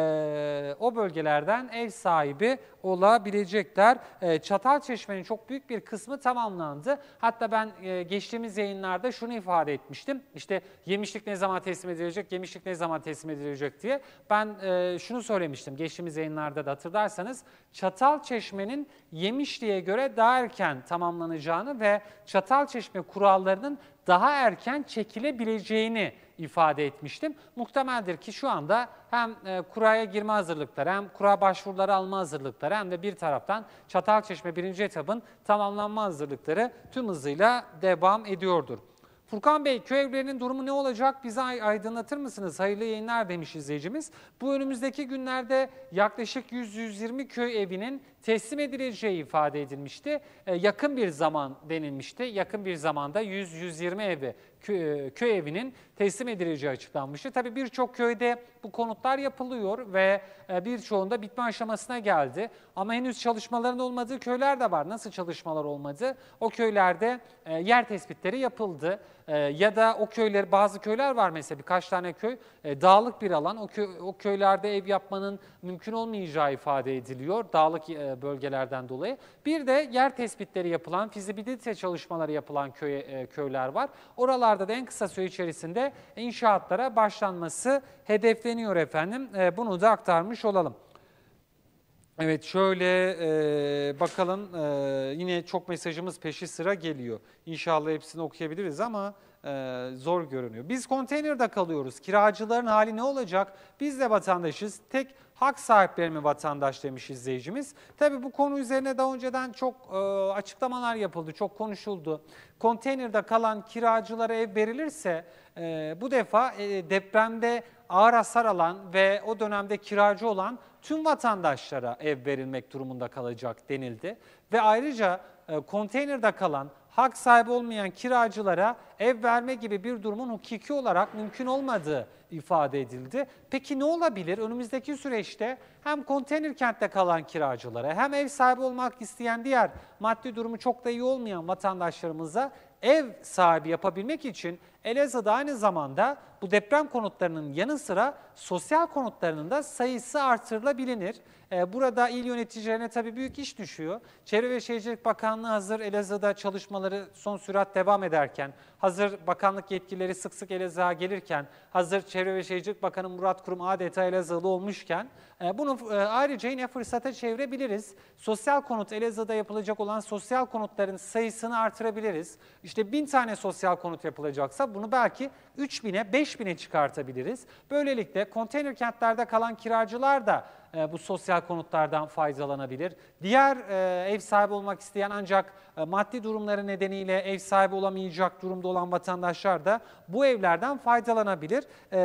o bölgelerden ev sahibi olabilecekler. Çatalçeşme'nin çok büyük bir kısmı tamamlandı. Hatta ben geçtiğimiz yayınlarda şunu ifade etmiştim. İşte Yemişlik ne zaman teslim edilecek, Yemişlik ne zaman teslim edilecek diye. Ben şunu söylemiştim geçtiğimiz yayınlarda da hatırlarsanız. Çatalçeşme'nin Yemişlik'e göre daha erken tamamlanacağını ve Çatalçeşme kurallarının daha erken çekilebileceğini ifade etmiştim. Muhtemeldir ki şu anda hem kuraya girme hazırlıkları hem kura başvuruları alma hazırlıkları hem de bir taraftan Çatalçeşme 1. etabın tamamlanma hazırlıkları tüm hızıyla devam ediyordur. Furkan Bey, köy evlerinin durumu ne olacak? Bize aydınlatır mısınız? Hayırlı yayınlar demiş izleyicimiz. Bu önümüzdeki günlerde yaklaşık 100-120 köy evinin teslim edileceği ifade edilmişti. Yakın bir zaman denilmişti. Yakın bir zamanda 100-120 evi köy evinin teslim edileceği açıklanmıştı. Tabii birçok köyde bu konutlar yapılıyor ve birçoğunda bitme aşamasına geldi. Ama henüz çalışmaların olmadığı köyler de var. Nasıl çalışmalar olmadı? O köylerde yer tespitleri yapıldı. Ya da o köyler, bazı köyler var mesela birkaç tane köy, dağlık bir alan. O köylerde ev yapmanın mümkün olmayacağı ifade ediliyor dağlık bölgelerden dolayı. Bir de yer tespitleri yapılan, fizibilite çalışmaları yapılan köyler var. Oralarda da en kısa süre içerisinde inşaatlara başlanması hedefleniyor efendim. Bunu da aktarmış olalım. Evet, şöyle bakalım, yine çok mesajımız peşi sıra geliyor. İnşallah hepsini okuyabiliriz ama zor görünüyor. Biz konteynerde kalıyoruz. Kiracıların hali ne olacak? Biz de vatandaşız. Tek hak sahipleri mi vatandaş demiş izleyicimiz. Tabii bu konu üzerine daha önceden çok açıklamalar yapıldı, çok konuşuldu. Konteynerde kalan kiracılara ev verilirse bu defa depremde ağır hasar alan ve o dönemde kiracı olan tüm vatandaşlara ev verilmek durumunda kalacak denildi. Ve ayrıca konteynerde kalan, hak sahibi olmayan kiracılara ev verme gibi bir durumun hukuki olarak mümkün olmadığı ifade edildi. Peki ne olabilir? Önümüzdeki süreçte hem konteyner kentte kalan kiracılara hem ev sahibi olmak isteyen diğer maddi durumu çok da iyi olmayan vatandaşlarımıza ev sahibi yapabilmek için Elazığ'da aynı zamanda bu deprem konutlarının yanı sıra sosyal konutlarının da sayısı artırılabilir. Burada il yöneticilerine tabii büyük iş düşüyor. Çevre ve Şehircilik Bakanlığı hazır Elazığ'da çalışmaları son sürat devam ederken, hazır bakanlık yetkilileri sık sık Elazığ'a gelirken, hazır Çevre ve Şehircilik Bakanı Murat Kurum adeta Elazığlı olmuşken bunu ayrıca yine fırsata çevirebiliriz. Sosyal konut, Elazığ'da yapılacak olan sosyal konutların sayısını artırabiliriz. İşte 1000 tane sosyal konut yapılacaksa bunu belki 3000'e, 5000'e çıkartabiliriz. Böylelikle konteyner kentlerde kalan kiracılar da bu sosyal konutlardan faydalanabilir. Diğer ev sahibi olmak isteyen ancak maddi durumları nedeniyle ev sahibi olamayacak durumda olan vatandaşlar da bu evlerden faydalanabilir.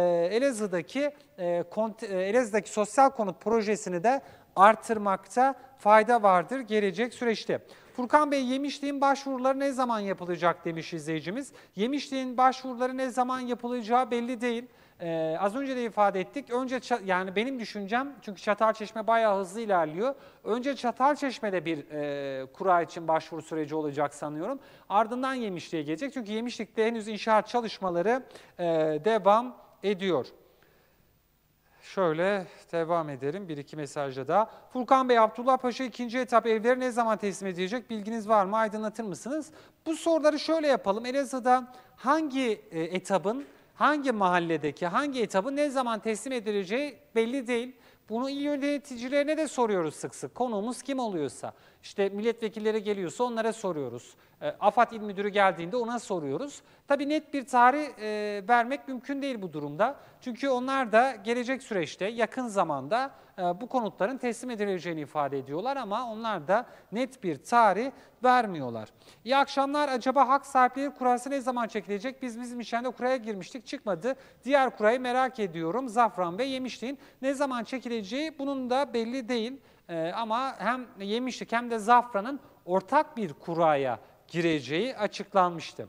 Elazığ'daki sosyal konut projesini de artırmakta fayda vardır gelecek süreçte. Furkan Bey, Yemişlik'in başvuruları ne zaman yapılacak demiş izleyicimiz. Yemişlik'in başvuruları ne zaman yapılacağı belli değil. Az önce de ifade ettik. Önce yani benim düşüncem, çünkü Çatalçeşme bayağı hızlı ilerliyor. Önce Çatalçeşme'de bir kura için başvuru süreci olacak sanıyorum. Ardından Yemişlik'e gelecek. Çünkü Yemişlik'te henüz inşaat çalışmaları devam ediyor. Şöyle devam edelim. Bir iki mesajda da. Furkan Bey, Abdullah Paşa 2. etap evleri ne zaman teslim edilecek? Bilginiz var mı? Aydınlatır mısınız? Bu soruları şöyle yapalım. Elazığ'da hangi etabın, hangi mahalledeki, hangi etabın ne zaman teslim edileceği belli değil. Bunu il yöneticilerine de soruyoruz sık sık. Konuğumuz kim oluyorsa, işte milletvekilleri geliyorsa onlara soruyoruz. AFAD İl Müdürü geldiğinde ona soruyoruz. Tabii net bir tarih vermek mümkün değil bu durumda. Çünkü onlar da gelecek süreçte, yakın zamanda bu konutların teslim edileceğini ifade ediyorlar ama onlar da net bir tarih vermiyorlar. İyi akşamlar. Acaba hak sahipleri kurası ne zaman çekilecek? Bizim işlerinde kuraya girmiştik, çıkmadı. Diğer kurayı merak ediyorum. Zafran ve Yemişlik'in ne zaman çekileceği bunun da belli değil. Ama hem Yemişlik hem de Zafran'ın ortak bir kuraya gireceği açıklanmıştı.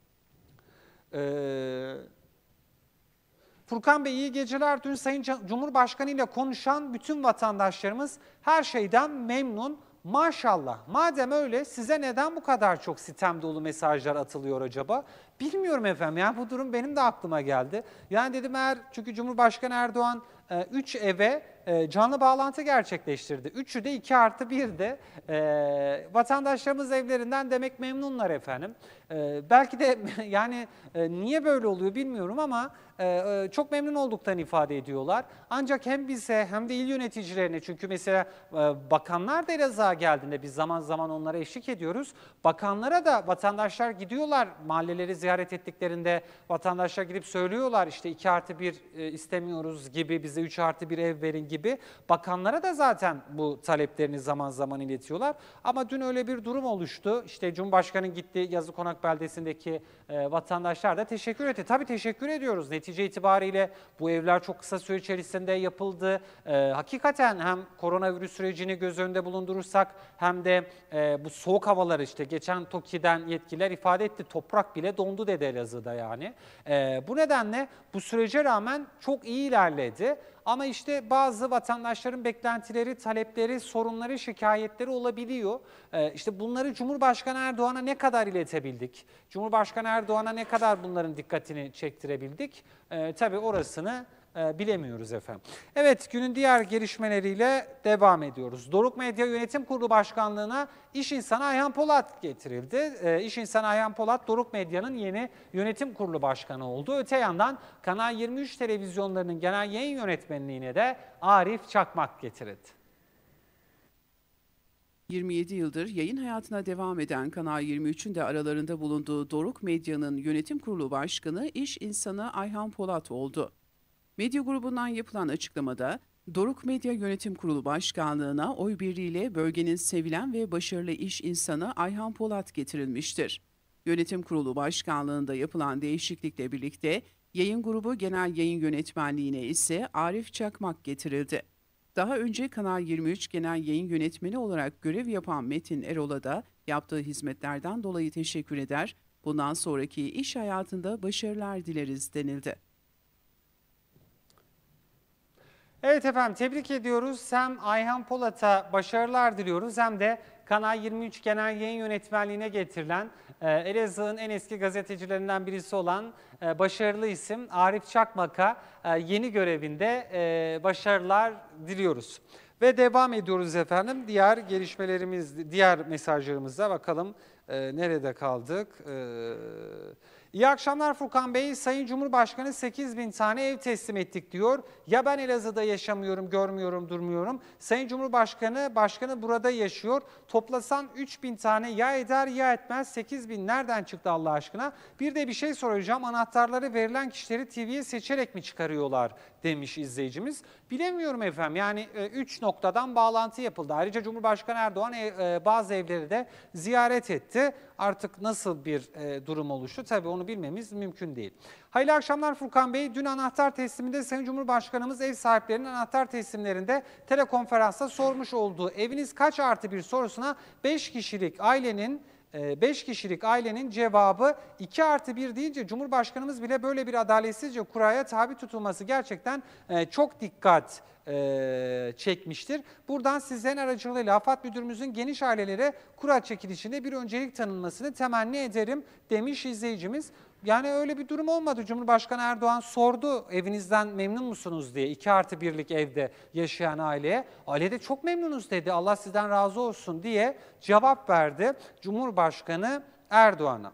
Furkan Bey iyi geceler. Dün Sayın Cumhurbaşkanı ile konuşan bütün vatandaşlarımız her şeyden memnun. Maşallah. Madem öyle size neden bu kadar çok sitem dolu mesajlar atılıyor acaba? Bilmiyorum efendim. Yani bu durum benim de aklıma geldi. Yani dedim çünkü Cumhurbaşkanı Erdoğan 3 eve canlı bağlantı gerçekleştirdi. 3'ü de 2+1'de. Vatandaşlarımız evlerinden demek memnunlar efendim. Belki de yani niye böyle oluyor bilmiyorum ama çok memnun olduklarını ifade ediyorlar. Ancak hem bize hem de il yöneticilerine, çünkü mesela bakanlar da Elazığ'a geldiğinde biz zaman zaman onlara eşlik ediyoruz. Bakanlara da vatandaşlar gidiyorlar, mahalleleri ziyaret ettiklerinde vatandaşlar gidip söylüyorlar işte 2+1 istemiyoruz gibi, bize 3+1 ev verin gibi. Bakanlara da zaten bu taleplerini zaman zaman iletiyorlar. Ama dün öyle bir durum oluştu. İşte Cumhurbaşkanı gitti, Yazıkonak beldesindeki vatandaşlar da teşekkür etti. Tabii teşekkür ediyoruz. Netice itibariyle bu evler çok kısa süre içerisinde yapıldı. Hakikaten hem koronavirüs sürecini göz önünde bulundurursak hem de bu soğuk havaları, işte geçen TOKİ'den yetkililer ifade etti. Toprak bile dondu dedi Elazığ'da yani. Bu nedenle bu sürece rağmen çok iyi ilerledi. Ama işte bazı vatandaşların beklentileri, talepleri, sorunları, şikayetleri olabiliyor. İşte bunları Cumhurbaşkanı Erdoğan'a ne kadar iletebildik? Cumhurbaşkanı Erdoğan'a ne kadar bunların dikkatini çektirebildik? Tabii orasını bilemiyoruz efendim. Evet, günün diğer gelişmeleriyle devam ediyoruz. Doruk Medya Yönetim Kurulu Başkanlığı'na iş insanı Ayhan Polat getirildi. İş insanı Ayhan Polat, Doruk Medya'nın yeni yönetim kurulu başkanı oldu. Öte yandan Kanal 23 televizyonlarının genel yayın yönetmenliğine de Arif Çakmak getirildi. 27 yıldır yayın hayatına devam eden Kanal 23'ün de aralarında bulunduğu Doruk Medya'nın yönetim kurulu başkanı iş insanı Ayhan Polat oldu. Medya grubundan yapılan açıklamada, Doruk Medya Yönetim Kurulu Başkanlığı'na oy birliğiyle bölgenin sevilen ve başarılı iş insanı Ayhan Polat getirilmiştir. Yönetim Kurulu Başkanlığı'nda yapılan değişiklikle birlikte yayın grubu genel yayın yönetmenliğine ise Arif Çakmak getirildi. Daha önce Kanal 23 genel yayın yönetmeni olarak görev yapan Metin Erol'a da yaptığı hizmetlerden dolayı teşekkür eder, bundan sonraki iş hayatında başarılar dileriz denildi. Evet efendim, tebrik ediyoruz. Hem Ayhan Polat'a başarılar diliyoruz hem de Kanal 23 Genel Yayın Yönetmenliğine getirilen Elazığ'ın en eski gazetecilerinden birisi olan başarılı isim Arif Çakmak'a yeni görevinde başarılar diliyoruz. Ve devam ediyoruz efendim. Diğer gelişmelerimiz, diğer mesajlarımıza bakalım nerede kaldık? İyi akşamlar Furkan Bey. Sayın Cumhurbaşkanı 8.000 tane ev teslim ettik diyor. Ya ben Elazığ'da yaşamıyorum, görmüyorum, durmuyorum. Sayın Başkanı burada yaşıyor. Toplasan 3.000 tane ya eder ya etmez. 8.000 nereden çıktı Allah aşkına? Bir de bir şey soracağım. Anahtarları verilen kişileri TV'ye seçerek mi çıkarıyorlar demiş izleyicimiz. Bilemiyorum efendim. Yani 3 noktadan bağlantı yapıldı. Ayrıca Cumhurbaşkanı Erdoğan bazı evleri de ziyaret etti. Artık nasıl bir durum oluştu? Tabii onu bilmemiz mümkün değil. Hayırlı akşamlar Furkan Bey. Dün anahtar tesliminde Sayın Cumhurbaşkanımız ev sahiplerinin anahtar teslimlerinde telekonferansta sormuş olduğu eviniz kaç artı bir sorusuna 5 kişilik ailenin cevabı 2+1 deyince Cumhurbaşkanımız bile böyle bir adaletsizce kuraya tabi tutulması gerçekten çok dikkat çekmiştir. Buradan sizlerin aracılığıyla AFAD Müdürümüzün geniş ailelere kura çekilişinde bir öncelik tanınmasını temenni ederim demiş izleyicimiz. Yani öyle bir durum olmadı. Cumhurbaşkanı Erdoğan sordu evinizden memnun musunuz diye 2+1'lik evde yaşayan aileye. Aile de çok memnunuz dedi, Allah sizden razı olsun diye cevap verdi Cumhurbaşkanı Erdoğan'a.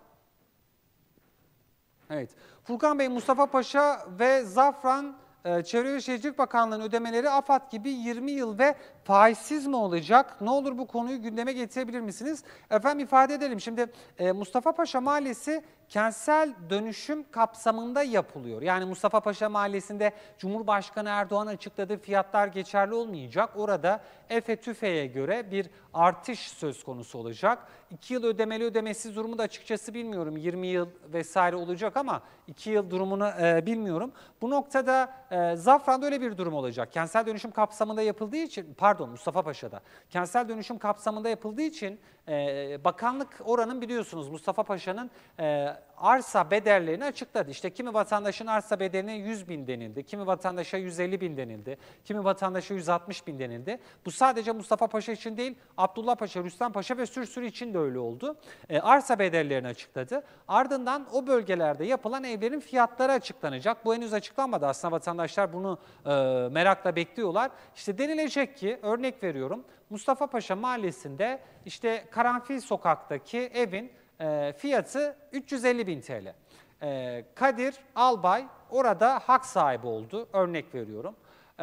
Evet, Furkan Bey, Mustafa Paşa ve Zafran Çevre ve Şehircilik Bakanlığı'nın ödemeleri AFAD gibi 20 yıl ve faizsiz mi olacak? Ne olur bu konuyu gündeme getirebilir misiniz? Efendim ifade edelim. Şimdi Mustafa Paşa Mahallesi kentsel dönüşüm kapsamında yapılıyor. Yani Mustafa Paşa Mahallesi'nde Cumhurbaşkanı Erdoğan açıkladığı fiyatlar geçerli olmayacak. Orada EFE TÜFE'ye göre bir artış söz konusu olacak. 2 yıl ödemeli ödemesiz durumu da açıkçası bilmiyorum. 20 yıl vesaire olacak ama 2 yıl durumunu bilmiyorum. Bu noktada Zafran'da öyle bir durum olacak. Kentsel dönüşüm kapsamında yapıldığı için, pardon Mustafa Paşa'da, kentsel dönüşüm kapsamında yapıldığı için bakanlık oranın biliyorsunuz Mustafa Paşa'nın arsa bedellerini açıkladı. İşte kimi vatandaşın arsa bedeline 100.000 denildi, kimi vatandaşa 150.000 denildi, kimi vatandaşa 160.000 denildi. Bu sadece Mustafa Paşa için değil, Abdullah Paşa, Rüstem Paşa ve sürü için de öyle oldu. Arsa bedellerini açıkladı. Ardından o bölgelerde yapılan evlerin fiyatları açıklanacak. Bu henüz açıklanmadı. Aslında vatandaşlar bunu merakla bekliyorlar. İşte denilecek ki, örnek veriyorum, Mustafa Paşa Mahallesi'nde işte Karanfil Sokak'taki evin fiyatı 350.000 TL. Kadir Albay orada hak sahibi oldu, örnek veriyorum.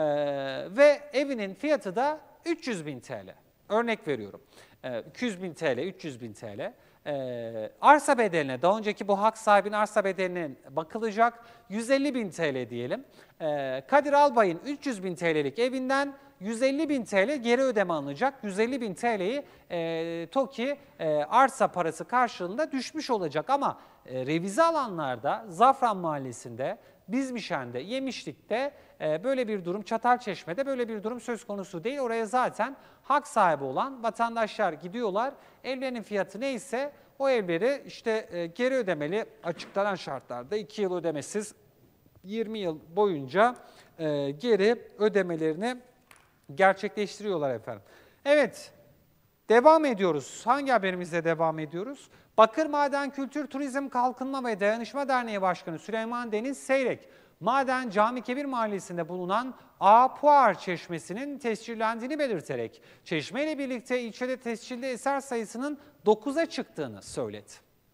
Ve evinin fiyatı da 300.000 TL, örnek veriyorum. 200.000 TL, 300.000 TL. Arsa bedeline, daha önceki bu hak sahibinin arsa bedeline bakılacak, 150.000 TL diyelim. Kadir Albay'ın 300.000 TL'lik evinden 150.000 TL geri ödeme alınacak. 150.000 TL'yi TOKİ arsa parası karşılığında düşmüş olacak. Ama revize alanlarda Zafran Mahallesi'nde, Bizmişen'de, Yemişlik'te böyle bir durum, Çatalçeşme'de böyle bir durum söz konusu değil. Oraya zaten hak sahibi olan vatandaşlar gidiyorlar. Evlerinin fiyatı neyse o evleri işte geri ödemeli, açıklanan şartlarda 2 yıl ödemesiz 20 yıl boyunca geri ödemelerini gerçekleştiriyorlar efendim. Evet, devam ediyoruz. Hangi haberimizle devam ediyoruz? Bakır Maden Kültür Turizm Kalkınma ve Dayanışma Derneği Başkanı Süleyman Deniz Seyrek, Maden Camikebir Mahallesi'nde bulunan Puar Çeşmesi'nin tescillendiğini belirterek, çeşme ile birlikte ilçede tescilli eser sayısının 9'a çıktığını söyledi.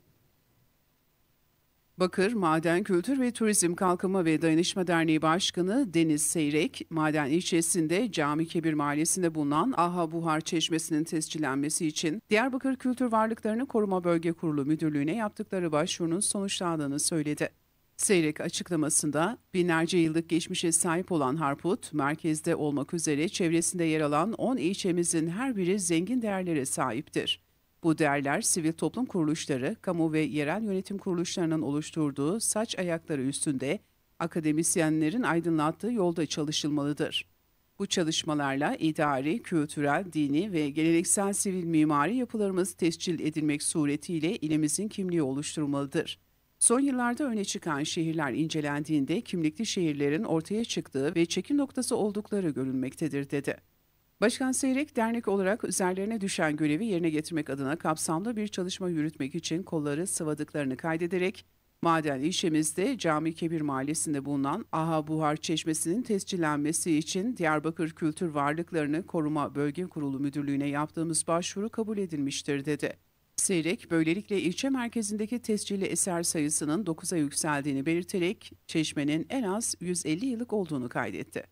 Bakır Maden Kültür ve Turizm Kalkınma ve Dayanışma Derneği Başkanı Deniz Seyrek, Maden ilçesinde Camikebir Mahallesi'nde bulunan Buhar Çeşmesi'nin tescillenmesi için Diyarbakır Kültür Varlıklarını Koruma Bölge Kurulu Müdürlüğü'ne yaptıkları başvurunun sonuçlandığını söyledi. Seyrek açıklamasında, binlerce yıllık geçmişe sahip olan Harput, merkezde olmak üzere çevresinde yer alan 10 ilçemizin her biri zengin değerlere sahiptir. Bu değerler sivil toplum kuruluşları, kamu ve yerel yönetim kuruluşlarının oluşturduğu saç ayakları üstünde akademisyenlerin aydınlattığı yolda çalışılmalıdır. Bu çalışmalarla idari, kültürel, dini ve geleneksel sivil mimari yapılarımız tescil edilmek suretiyle ilimizin kimliği oluşturulmalıdır. Son yıllarda öne çıkan şehirler incelendiğinde kimlikli şehirlerin ortaya çıktığı ve çekim noktası oldukları görülmektedir dedi. Başkan Seyrek, dernek olarak üzerlerine düşen görevi yerine getirmek adına kapsamlı bir çalışma yürütmek için kolları sıvadıklarını kaydederek, Maden ilçemizde Camikebir Mahallesi'nde bulunan Buhar Çeşmesi'nin tescillenmesi için Diyarbakır Kültür Varlıklarını Koruma Bölge Kurulu Müdürlüğü'ne yaptığımız başvuru kabul edilmiştir dedi. Seyrek, böylelikle ilçe merkezindeki tescilli eser sayısının 9'a yükseldiğini belirterek, çeşmenin en az 150 yıllık olduğunu kaydetti.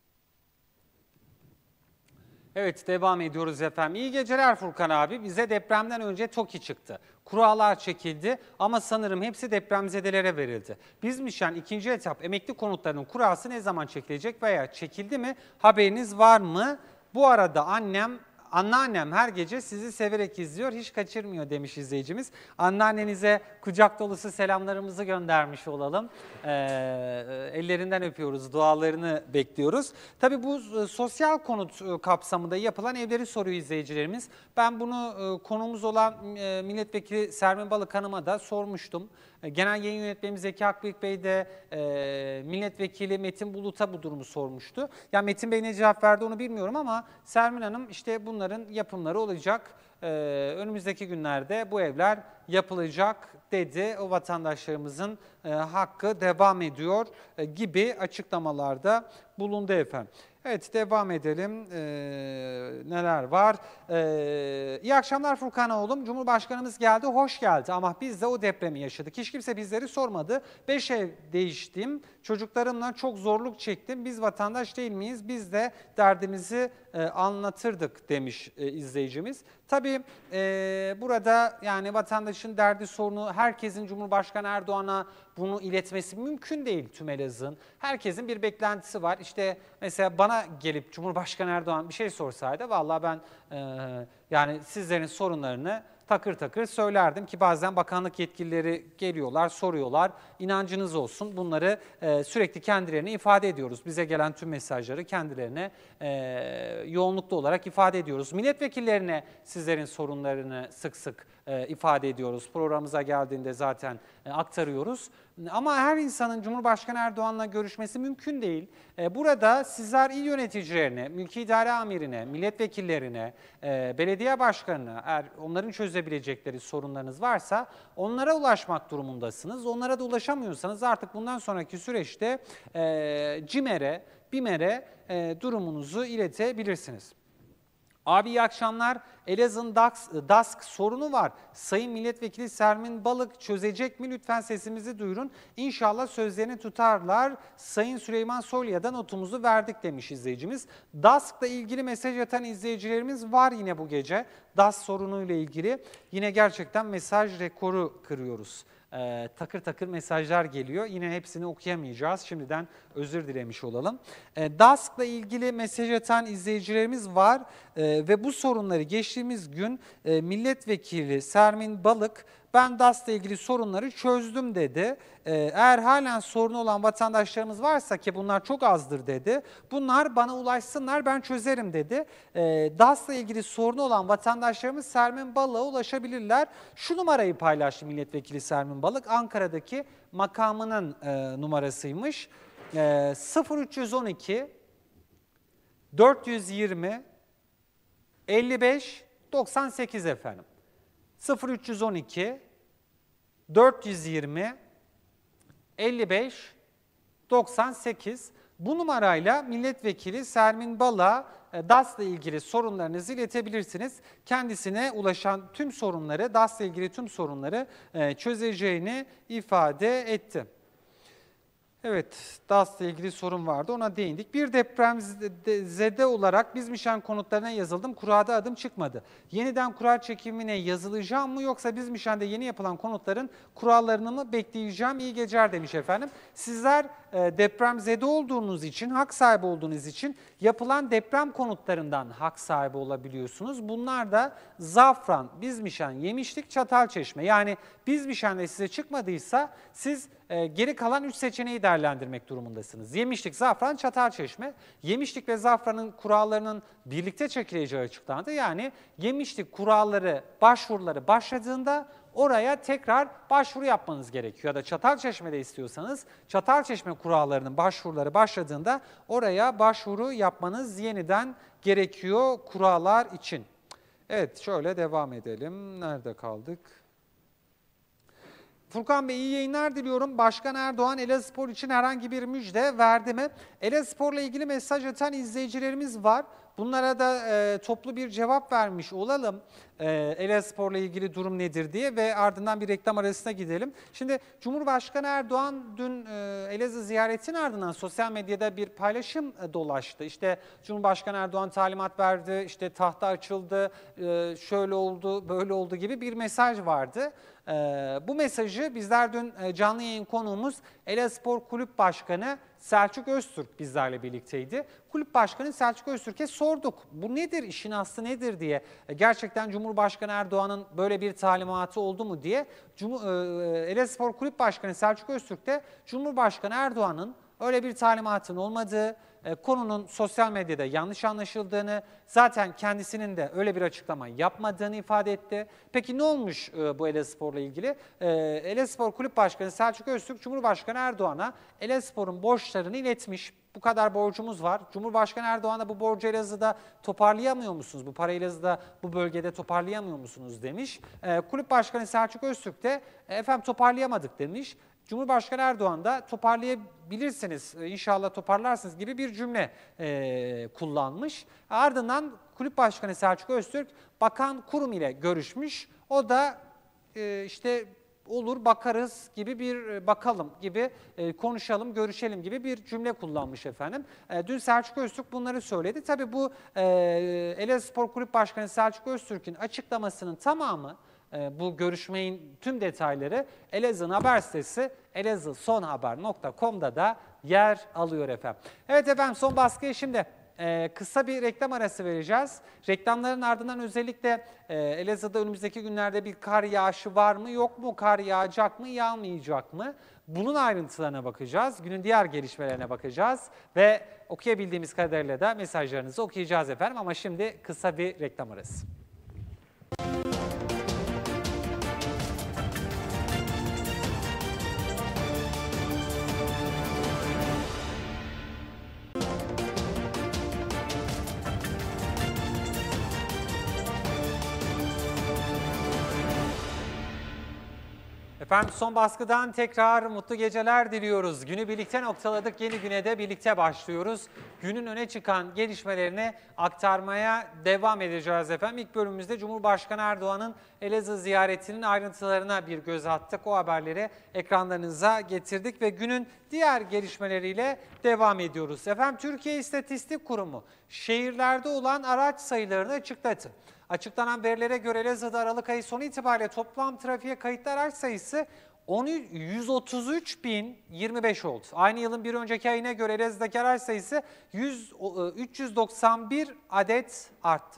Evet, devam ediyoruz efendim. İyi geceler Furkan abi. Bize depremden önce TOKİ çıktı. Kurallar çekildi ama sanırım hepsi depremzedelere verildi. Bizmişen ikinci etap emekli konutlarının kurası ne zaman çekilecek veya çekildi mi? Haberiniz var mı? Bu arada annem Anneannem her gece sizi severek izliyor, hiç kaçırmıyor demiş izleyicimiz. Anneannenize kucak dolusu selamlarımızı göndermiş olalım. Ellerinden öpüyoruz, dualarını bekliyoruz. Tabii bu sosyal konut kapsamında yapılan evleri soruyor izleyicilerimiz. Ben bunu konumuz olan Milletvekili Sermin Balık Hanım'a da sormuştum. Genel Yayın Yönetmenimiz Zeki Akbıyık Bey de Milletvekili Metin Bulut'a bu durumu sormuştu. Ya Metin Bey ne cevap verdi onu bilmiyorum ama Sermin Hanım işte bunların yapımları olacak. Önümüzdeki günlerde bu evler yapılacak dedi. O vatandaşlarımızın hakkı devam ediyor gibi açıklamalarda bulundu efendim. Evet, devam edelim. Neler var? İyi akşamlar Furkan oğlum. Cumhurbaşkanımız geldi, hoş geldi ama biz de o depremi yaşadık. Hiç kimse bizleri sormadı. 5 ev değiştim. Çocuklarımla çok zorluk çektim. Biz vatandaş değil miyiz? Biz de derdimizi anlatırdık demiş izleyicimiz. Tabii burada yani vatandaşın derdi sorunu herkesin Cumhurbaşkanı Erdoğan'a bunu iletmesi mümkün değil tüm Elazığ'ın. Herkesin bir beklentisi var. İşte mesela bana gelip Cumhurbaşkanı Erdoğan bir şey sorsaydı vallahi ben yani sizlerin sorunlarını takır takır söylerdim ki bazen bakanlık yetkilileri geliyorlar, soruyorlar. İnancınız olsun bunları sürekli kendilerine ifade ediyoruz. Bize gelen tüm mesajları kendilerine yoğunluklu olarak ifade ediyoruz. Milletvekillerine sizlerin sorunlarını sık sık ifade ediyoruz. Programımıza geldiğinde zaten aktarıyoruz. Ama her insanın Cumhurbaşkanı Erdoğan'la görüşmesi mümkün değil. Burada sizler il yöneticilerine, mülki idare amirine, milletvekillerine, belediye başkanına eğer onların çözebilecekleri sorunlarınız varsa onlara ulaşmak durumundasınız. Onlara da ulaşamıyorsanız artık bundan sonraki süreçte CİMER'e, BİMER'e durumunuzu iletebilirsiniz. Abi iyi akşamlar. Elazığ'ın DASK sorunu var. Sayın Milletvekili Sermin Balık çözecek mi? Lütfen sesimizi duyurun. İnşallah sözlerini tutarlar. Sayın Süleyman Soylu'ya da notumuzu verdik demiş izleyicimiz. DASK'la ilgili mesaj atan izleyicilerimiz var yine bu gece. DASK sorunuyla ilgili yine gerçekten mesaj rekoru kırıyoruz. Takır takır mesajlar geliyor. Yine hepsini okuyamayacağız. Şimdiden özür dilemiş olalım. DASK'la ilgili mesaj atan izleyicilerimiz var ve bu sorunları geçtiğimiz gün Milletvekili Sermin Balık ben DASK'la ilgili sorunları çözdüm dedi. Eğer halen sorunu olan vatandaşlarımız varsa ki bunlar çok azdır dedi. Bunlar bana ulaşsınlar ben çözerim dedi. DASK'la ilgili sorunu olan vatandaşlarımız Sermin Balık'a ulaşabilirler. Şu numarayı paylaştı Milletvekili Sermin Balık. Ankara'daki makamının numarasıymış. 0312 420 55 98 efendim. 0312 420 55 98 bu numarayla Milletvekili Sermin Balık'a DASK'la ilgili sorunlarınızı iletebilirsiniz. Kendisine ulaşan tüm sorunları, DASK'la ilgili tüm sorunları çözeceğini ifade etti. Evet, DASK'la ilgili sorun vardı, ona değindik. Bir depremzede olarak Bizmişen konutlarına yazıldım, kurada adım çıkmadı. Yeniden kura çekimine yazılacağım mı yoksa Bizmişen'de yeni yapılan konutların kurallarını mı bekleyeceğim? İyi geceler demiş efendim. Sizler depremzede olduğunuz için, hak sahibi olduğunuz için yapılan deprem konutlarından hak sahibi olabiliyorsunuz. Bunlar da Zafran, Bizmişen, Yemişlik, Çatalçeşme. Yani Bizmişen'de size çıkmadıysa siz geri kalan 3 seçeneği değerlendirmek durumundasınız. Yemişlik, Zafran, Çatalçeşme. Yemişlik ve Zafran'ın kurallarının birlikte çekileceği açıklandı. Yani Yemişlik kuralları, başvuruları başladığında oraya tekrar başvuru yapmanız gerekiyor. Ya da Çatalçeşme'de istiyorsanız Çatalçeşme kurallarının başvuruları başladığında oraya başvuru yapmanız yeniden gerekiyor kurallar için. Evet, şöyle devam edelim. Nerede kaldık? Furkan Bey iyi yayınlar diliyorum. Başkan Erdoğan Elazığspor için herhangi bir müjde verdi mi? Elazığspor'la ilgili mesaj atan izleyicilerimiz var. Bunlara da toplu bir cevap vermiş olalım. Elazığspor'la ilgili durum nedir diye ve ardından bir reklam arasına gidelim. Şimdi Cumhurbaşkanı Erdoğan dün Elazığ ziyaretinin ardından sosyal medyada bir paylaşım dolaştı. İşte Cumhurbaşkanı Erdoğan talimat verdi, işte tahta açıldı, şöyle oldu, böyle oldu gibi bir mesaj vardı. Bu mesajı bizler dün canlı yayın konuğumuz Elazığspor Kulüp Başkanı Selçuk Öztürk bizlerle birlikteydi. Kulüp Başkanı Selçuk Öztürk'e sorduk. Bu nedir, işin aslı nedir diye. Gerçekten Cumhurbaşkanı Erdoğan'ın böyle bir talimatı oldu mu diye. Elazığspor Kulüp Başkanı Selçuk Öztürk de Cumhurbaşkanı Erdoğan'ın öyle bir talimatın olmadığı, konunun sosyal medyada yanlış anlaşıldığını, zaten kendisinin de öyle bir açıklama yapmadığını ifade etti. Peki ne olmuş bu Elazığspor'la ilgili? Elazığspor Kulüp Başkanı Selçuk Öztürk, Cumhurbaşkanı Erdoğan'a Elazığspor'un borçlarını iletmiş. Bu kadar borcumuz var. Cumhurbaşkanı Erdoğan'a bu borcu Elazığ'da toparlayamıyor musunuz? Bu parayı Elazığ'da, bu bölgede toparlayamıyor musunuz demiş. Kulüp Başkanı Selçuk Öztürk de efendim toparlayamadık demiş. Cumhurbaşkanı Erdoğan da toparlayabilirsiniz, inşallah toparlarsınız gibi bir cümle kullanmış. Ardından Kulüp Başkanı Selçuk Öztürk Bakan Kurum ile görüşmüş. O da işte olur bakarız gibi bir bakalım gibi konuşalım, görüşelim gibi bir cümle kullanmış efendim. Dün Selçuk Öztürk bunları söyledi. Tabii bu Elazığspor Kulüp Başkanı Selçuk Öztürk'ün açıklamasının tamamı, bu görüşmenin tüm detayları Elazığ'ın haber sitesi elazığsonhaber.com'da da yer alıyor efendim. Evet efendim, son baskıya şimdi kısa bir reklam arası vereceğiz. Reklamların ardından özellikle Elazığ'da önümüzdeki günlerde bir kar yağışı var mı yok mu, kar yağacak mı yağmayacak mı? Bunun ayrıntılarına bakacağız, günün diğer gelişmelerine bakacağız ve okuyabildiğimiz kadarıyla da mesajlarınızı okuyacağız efendim. Ama şimdi kısa bir reklam arası. Efendim, son baskıdan tekrar mutlu geceler diliyoruz. Günü birlikte noktaladık, yeni güne de birlikte başlıyoruz. Günün öne çıkan gelişmelerini aktarmaya devam edeceğiz efendim. İlk bölümümüzde Cumhurbaşkanı Erdoğan'ın Elazığ ziyaretinin ayrıntılarına bir göz attık. O haberleri ekranlarınıza getirdik ve günün diğer gelişmeleriyle devam ediyoruz. Efendim, Türkiye İstatistik Kurumu şehirlerde olan araç sayılarını açıkladı. Açıklanan verilere göre Elazığ'da Aralık ayı sonu itibariyle toplam trafiğe kayıtlı araç sayısı 133.025 oldu. Aynı yılın bir önceki ayına göre Elazığ'daki araç sayısı 391 adet arttı.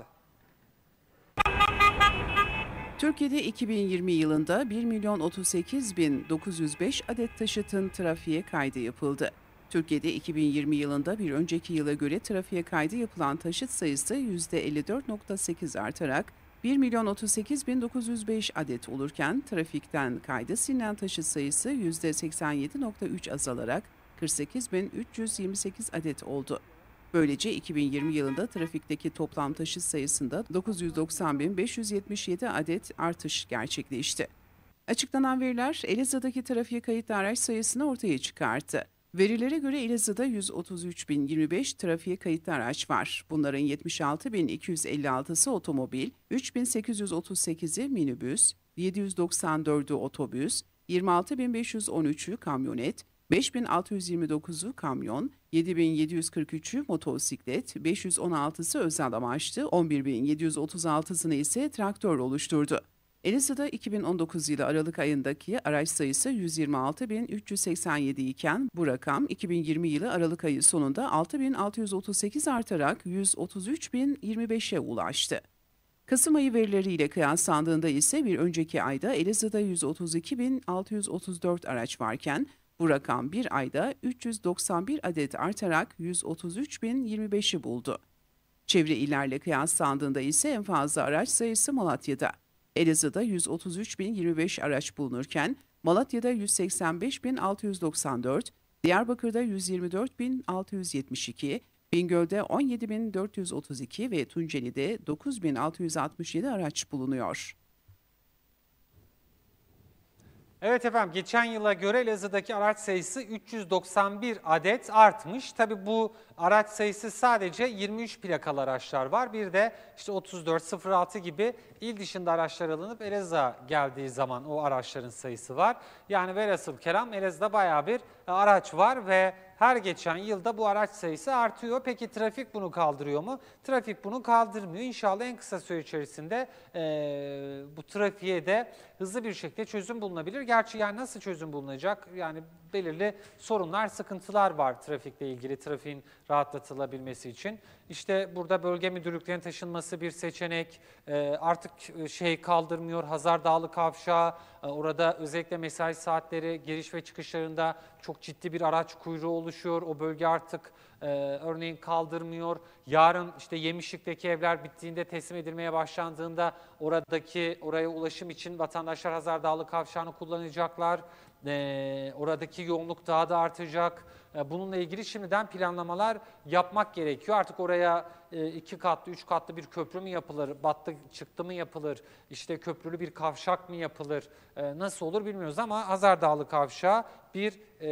Türkiye'de 2020 yılında 1.038.905 adet taşıtın trafiğe kaydı yapıldı. Türkiye'de 2020 yılında bir önceki yıla göre trafiğe kaydı yapılan taşıt sayısı %54.8 artarak 1.038.905 adet olurken trafikten kaydı silinen taşıt sayısı %87.3 azalarak 48.328 adet oldu. Böylece 2020 yılında trafikteki toplam taşıt sayısında 990.577 adet artış gerçekleşti. Açıklanan veriler Elazığ'daki trafiğe kayıtlı araç sayısını ortaya çıkarttı. Verilere göre Elazığ'da 133.025 trafiğe kayıtlı araç var. Bunların 76.256'sı otomobil, 3.838'i minibüs, 794'ü otobüs, 26.513'ü kamyonet, 5.629'u kamyon, 7.743'ü motosiklet, 516'sı özel amaçlı, 11.736'sını ise traktör oluşturdu. Elazığ'da 2019 yılı Aralık ayındaki araç sayısı 126.387 iken bu rakam 2020 yılı Aralık ayı sonunda 6.638 artarak 133.025'e ulaştı. Kasım ayı verileriyle kıyaslandığında ise bir önceki ayda Elazığ'da 132.634 araç varken bu rakam bir ayda 391 adet artarak 133.025'i buldu. Çevre illerle kıyaslandığında ise en fazla araç sayısı Malatya'da. Elazığ'da 133.025 araç bulunurken Malatya'da 185.694, Diyarbakır'da 124.672, Bingöl'de 17.432 ve Tunceli'de 9.667 araç bulunuyor. Evet efendim, geçen yıla göre Elazığ'daki araç sayısı 391 adet artmış. Tabii bu araç sayısı sadece 23 plakalı araçlar var. Bir de işte 34, 06 gibi il dışında araçlar alınıp Elazığ'a geldiği zaman o araçların sayısı var. Yani velhasıl kelam Elazığ'da bayağı bir araç var ve her geçen yılda bu araç sayısı artıyor. Peki trafik bunu kaldırıyor mu? Trafik bunu kaldırmıyor. İnşallah en kısa süre içerisinde bu trafiğe de hızlı bir şekilde çözüm bulunabilir. Gerçi yani nasıl çözüm bulunacak? Yani belirli sorunlar, sıkıntılar var trafikle ilgili, trafiğin rahatlatılabilmesi için. İşte burada bölge müdürlüklerinin taşınması bir seçenek. Artık kaldırmıyor, Hazar Dağlı Kavşağı, orada özellikle mesai saatleri giriş ve çıkışlarında çok ciddi bir araç kuyruğu oluşuyor. O bölge artık örneğin kaldırmıyor. Yarın işte Yemişlik'teki evler bittiğinde, teslim edilmeye başlandığında oraya ulaşım için vatandaşlar Hazar Dağlı Kavşağı'nı kullanacaklar. Oradaki yoğunluk daha da artacak. Bununla ilgili şimdiden planlamalar yapmak gerekiyor. Artık oraya 2 katlı, 3 katlı bir köprü mü yapılır, battı çıktı mı yapılır, işte köprülü bir kavşak mı yapılır, nasıl olur bilmiyoruz ama Hazar Dağlı Kavşağı bir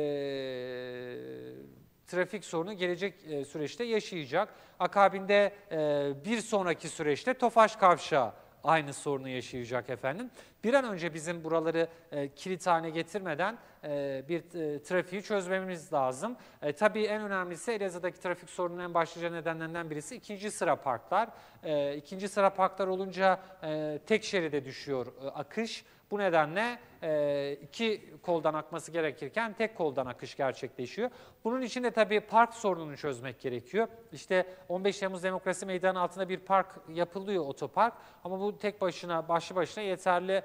trafik sorunu gelecek süreçte yaşayacak. Akabinde bir sonraki süreçte Tofaş Kavşağı aynı sorunu yaşayacak efendim. Bir an önce bizim buraları kilit haline getirmeden bir trafiği çözmemiz lazım. Tabii en önemlisi Elazığ'daki trafik sorununun en başlıca nedenlerinden birisi ikinci sıra parklar. İkinci sıra parklar olunca tek şeride düşüyor akış. Bu nedenle iki koldan akması gerekirken tek koldan akış gerçekleşiyor. Bunun için de tabii park sorununu çözmek gerekiyor. İşte 15 Temmuz Demokrasi Meydanı altında bir park yapılıyor, otopark. Ama bu tek başına, başlı başına yeterli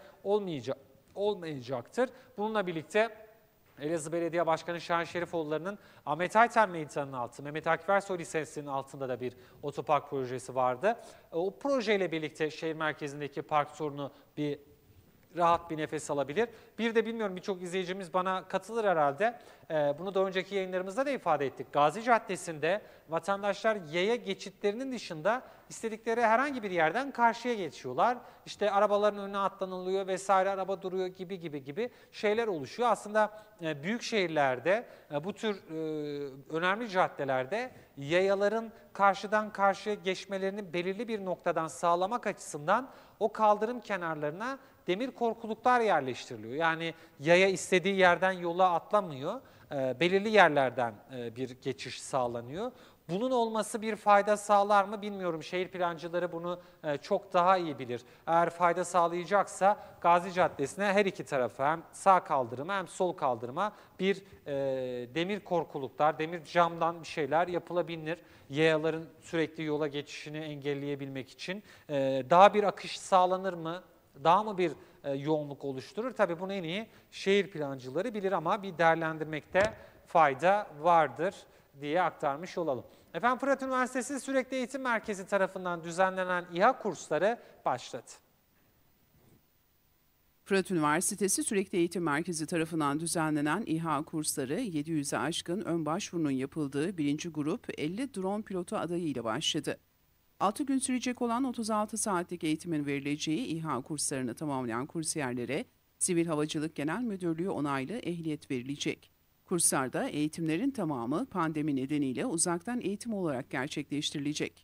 olmayacaktır. Bununla birlikte Elazığ Belediye Başkanı Şahin Şerifoğulları'nın Ahmet Ayter Meydanı'nın altı, Mehmet Akif Ersoy Lisesi'nin altında da bir otopark projesi vardı. O projeyle birlikte şehir merkezindeki park sorunu rahat bir nefes alabilir. Bir de bilmiyorum, birçok izleyicimiz bana katılır herhalde. Bunu da önceki yayınlarımızda da ifade ettik. Gazi Caddesi'nde vatandaşlar yaya geçitlerinin dışında istedikleri herhangi bir yerden karşıya geçiyorlar. İşte arabaların önüne atlanılıyor vesaire, araba duruyor gibi şeyler oluşuyor. Aslında büyük şehirlerde bu tür önemli caddelerde yayaların karşıdan karşıya geçmelerini belirli bir noktadan sağlamak açısından o kaldırım kenarlarına demir korkuluklar yerleştiriliyor. Yani yaya istediği yerden yola atlamıyor. Belirli yerlerden bir geçiş sağlanıyor. Bunun olması bir fayda sağlar mı bilmiyorum. Şehir plancıları bunu çok daha iyi bilir. Eğer fayda sağlayacaksa Gazi Caddesi'ne her iki tarafa hem sağ kaldırıma hem sol kaldırıma bir demir korkuluklar, demir camdan bir şeyler yapılabilir. Yayaların sürekli yola geçişini engelleyebilmek için. Daha bir akış sağlanır mı? Daha mı bir yoğunluk oluşturur? Tabii bunu en iyi şehir plancıları bilir ama bir değerlendirmekte fayda vardır diye aktarmış olalım. Efendim, Fırat Üniversitesi Sürekli Eğitim Merkezi tarafından düzenlenen İHA kursları başladı. Fırat Üniversitesi Sürekli Eğitim Merkezi tarafından düzenlenen İHA kursları 700'e aşkın ön başvurunun yapıldığı 1. grup 50 drone pilotu adayı ile başladı. 6 gün sürecek olan 36 saatlik eğitimin verileceği İHA kurslarını tamamlayan kursiyerlere Sivil Havacılık Genel Müdürlüğü onaylı ehliyet verilecek. Kurslarda eğitimlerin tamamı pandemi nedeniyle uzaktan eğitim olarak gerçekleştirilecek.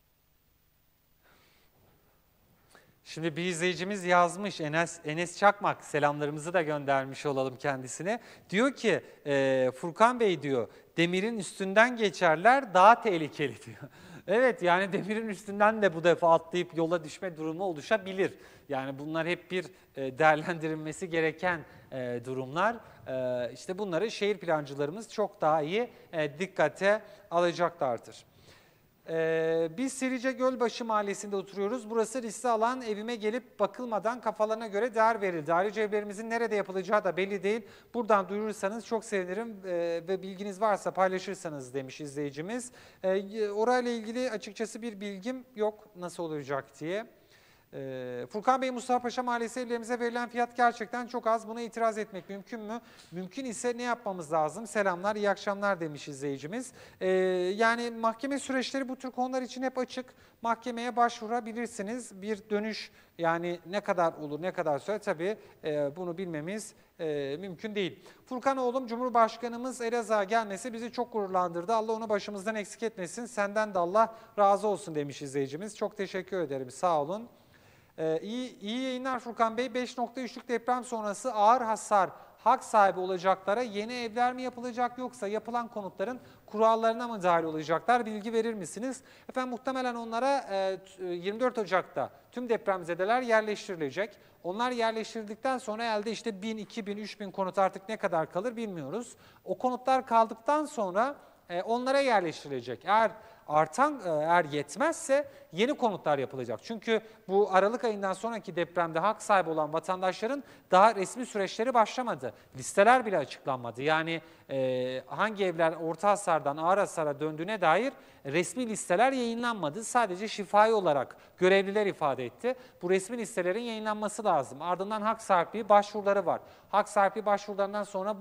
Şimdi bir izleyicimiz yazmış, Enes Çakmak, selamlarımızı da göndermiş olalım kendisine. Diyor ki Furkan Bey diyor, demirin üstünden geçerler, daha tehlikeli diyor. Evet, yani demirin üstünden de bu defa atlayıp yola düşme durumu oluşabilir. Yani bunlar hep bir değerlendirilmesi gereken durumlar. İşte bunları şehir plancılarımız çok daha iyi dikkate alacaklardır. Biz Sirice Gölbaşı Mahallesi'nde oturuyoruz. Burası riskli alan, evime gelip bakılmadan kafalarına göre değer verildi. Ayrıca evlerimizin nerede yapılacağı da belli değil. Buradan duyurursanız çok sevinirim ve bilginiz varsa paylaşırsanız demiş izleyicimiz. Orayla ilgili açıkçası bir bilgim yok nasıl olacak diye. Furkan Bey, Mustafa Paşa Mahallesi evlerimize verilen fiyat gerçekten çok az. Buna itiraz etmek mümkün mü? Mümkün ise ne yapmamız lazım? Selamlar, iyi akşamlar demiş izleyicimiz. Yani mahkeme süreçleri bu tür konular için hep açık. Mahkemeye başvurabilirsiniz. Bir dönüş, yani ne kadar olur, ne kadar süre, tabii bunu bilmemiz mümkün değil. Furkan oğlum, Cumhurbaşkanımız Elazığ'a gelmesi bizi çok gururlandırdı. Allah onu başımızdan eksik etmesin. Senden de Allah razı olsun demiş izleyicimiz. Çok teşekkür ederim. Sağ olun. İyi yayınlar Furkan Bey. 5.3'lük deprem sonrası ağır hasar hak sahibi olacaklara yeni evler mi yapılacak yoksa yapılan konutların kurallarına mı dahil olacaklar? Bilgi verir misiniz? Efendim muhtemelen onlara 24 Ocak'ta tüm depremzedeler yerleştirilecek. Onlar yerleştirildikten sonra elde işte 1000, 2000, 3000 konut artık ne kadar kalır bilmiyoruz. O konutlar kaldıktan sonra onlara yerleştirilecek. Eğer yetmezse yeni konutlar yapılacak. Çünkü bu Aralık ayından sonraki depremde hak sahibi olan vatandaşların daha resmi süreçleri başlamadı. Listeler bile açıklanmadı. Yani hangi evler orta hasardan ağır hasara döndüğüne dair resmi listeler yayınlanmadı. Sadece şifai olarak görevliler ifade etti. Bu resmi listelerin yayınlanması lazım. Ardından hak sahipliği başvuruları var. Hak sahipliği başvurularından sonra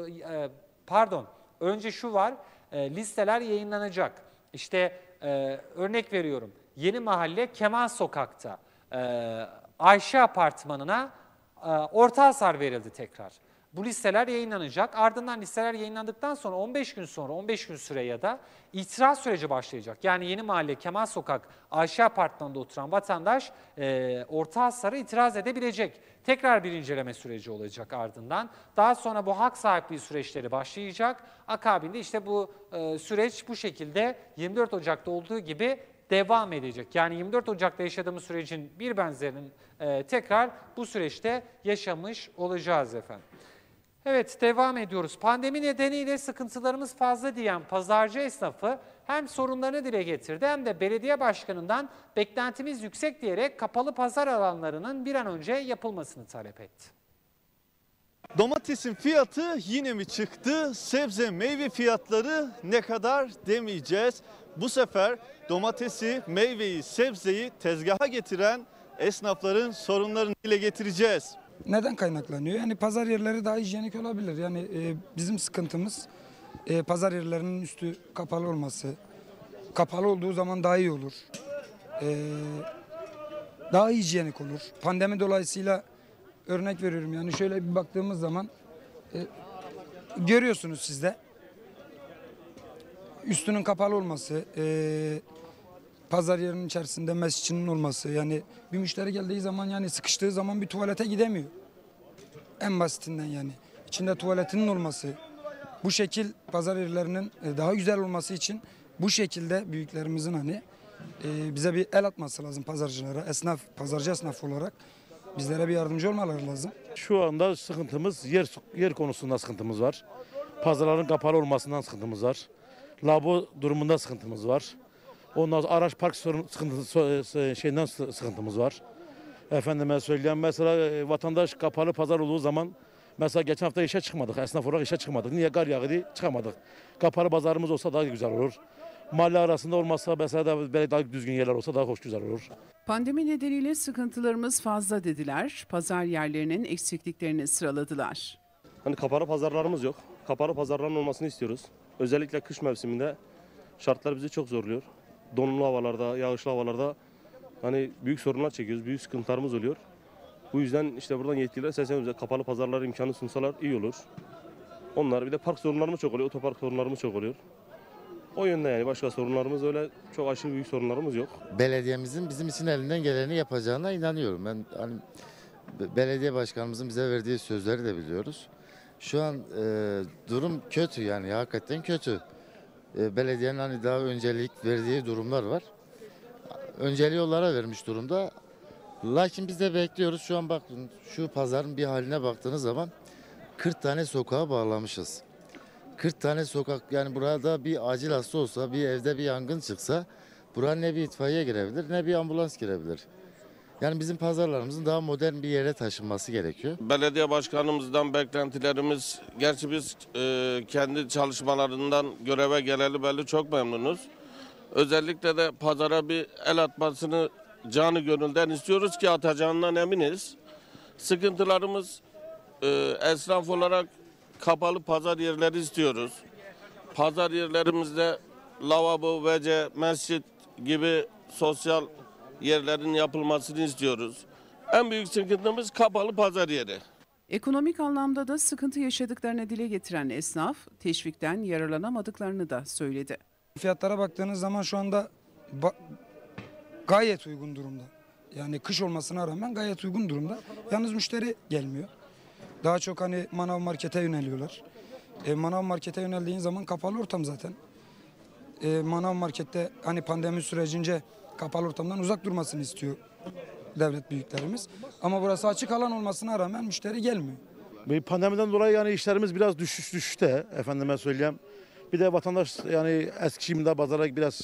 önce şu var, listeler yayınlanacak. İşte örnek veriyorum, Yeni Mahalle Kemal Sokak'ta Ayşe Apartmanı'na orta hasar verildi tekrar. Bu listeler yayınlanacak. Ardından listeler yayınlandıktan sonra 15 gün sonra, 15 gün süre ya da itiraz süreci başlayacak. Yani Yeni Mahalle Kemal Sokak Ayşe Apartmanı'nda oturan vatandaş orta hasara itiraz edebilecek. Tekrar bir inceleme süreci olacak ardından. Daha sonra bu hak sahipliği süreçleri başlayacak. Akabinde işte bu süreç bu şekilde 24 Ocak'ta olduğu gibi devam edecek. Yani 24 Ocak'ta yaşadığımız sürecin bir benzerini tekrar bu süreçte yaşamış olacağız efendim. Evet, devam ediyoruz. Pandemi nedeniyle sıkıntılarımız fazla diyen pazarcı esnafı hem sorunlarını dile getirdi hem de belediye başkanından beklentimiz yüksek diyerek kapalı pazar alanlarının bir an önce yapılmasını talep etti. Domatesin fiyatı yine mi çıktı? Sebze meyve fiyatları ne kadar demeyeceğiz. Bu sefer domatesi, meyveyi, sebzeyi tezgaha getiren esnafların sorunlarını dile getireceğiz. Neden kaynaklanıyor? Yani pazar yerleri daha hijyenik olabilir. Yani bizim sıkıntımız pazar yerlerinin üstü kapalı olması. Kapalı olduğu zaman daha iyi olur. Daha hijyenik olur. Pandemi dolayısıyla örnek veriyorum. Yani şöyle bir baktığımız zaman görüyorsunuz siz de. Üstünün kapalı olması, pazar yerinin içerisinde mescinin olması, yani bir müşteri geldiği zaman yani sıkıştığı zaman bir tuvalete gidemiyor. En basitinden yani. İçinde tuvaletinin olması, bu şekil pazar yerlerinin daha güzel olması için bu şekilde büyüklerimizin hani bize bir el atması lazım pazarcılara, pazarcı esnaf olarak bizlere bir yardımcı olmaları lazım. Şu anda sıkıntımız yer konusunda sıkıntımız var. Pazarların kapalı olmasından sıkıntımız var. Labo durumunda sıkıntımız var. Ondan sonra araç park sıkıntımız var. Efendime söyleyeyim mesela vatandaş kapalı pazar olduğu zaman mesela geçen hafta işe çıkmadık. Esnaf olarak işe çıkmadık. Niye? Kar yağdı, çıkamadık. Kapalı pazarımız olsa daha güzel olur. Mahalle arasında olmazsa mesela da daha düzgün yerler olsa daha hoş güzel olur. Pandemi nedeniyle sıkıntılarımız fazla dediler. Pazar yerlerinin eksikliklerini sıraladılar. Hani kapalı pazarlarımız yok. Kapalı pazarların olmasını istiyoruz. Özellikle kış mevsiminde şartlar bizi çok zorluyor. Donumlu havalarda, yağışlı havalarda hani büyük sorunlar çekiyoruz, büyük sıkıntılarımız oluyor. Bu yüzden işte buradan yetkililer sesleniyoruz. Kapalı pazarlar imkanı sunsalar iyi olur. Onlar bir de park sorunlarımız çok oluyor, otopark sorunlarımız çok oluyor. O yönde yani başka sorunlarımız öyle çok aşırı büyük sorunlarımız yok. Belediyemizin bizim için elinden geleni yapacağına inanıyorum. Ben hani belediye başkanımızın bize verdiği sözleri de biliyoruz. Şu an durum kötü yani hakikaten kötü. Belediyenin hani daha öncelik verdiği durumlar var. Önceliği onlara vermiş durumda. Lakin biz de bekliyoruz. Şu an bakın şu pazarın bir haline baktığınız zaman 40 tane sokağa bağlamışız. 40 tane sokak yani burada bir acil hasta olsa, bir evde bir yangın çıksa buraya ne bir itfaiye girebilir ne bir ambulans girebilir. Yani bizim pazarlarımızın daha modern bir yere taşınması gerekiyor. Belediye başkanımızdan beklentilerimiz, gerçi biz kendi çalışmalarından göreve geleli belli çok memnunuz. Özellikle de pazara bir el atmasını canı gönülden istiyoruz ki atacağından eminiz. Sıkıntılarımız esnaf olarak kapalı pazar yerleri istiyoruz. Pazar yerlerimizde lavabo, WC, mescit gibi sosyal yerlerin yapılmasını istiyoruz. En büyük sıkıntımız kapalı pazar yeri. Ekonomik anlamda da sıkıntı yaşadıklarını dile getiren esnaf, teşvikten yararlanamadıklarını da söyledi. Fiyatlara baktığınız zaman şu anda gayet uygun durumda. Yani kış olmasına rağmen gayet uygun durumda. Yalnız müşteri gelmiyor. Daha çok hani manav markete yöneliyorlar. Manav markete yöneldiğin zaman kapalı ortam zaten. Manav markette hani pandemi sürecince kapalı ortamdan uzak durmasını istiyor devlet büyüklerimiz. Ama burası açık alan olmasına rağmen müşteri gelmiyor. Pandemiden dolayı yani işlerimiz biraz düşüşte efendime söyleyeyim. Bir de vatandaş yani Eskişehir'de pazara biraz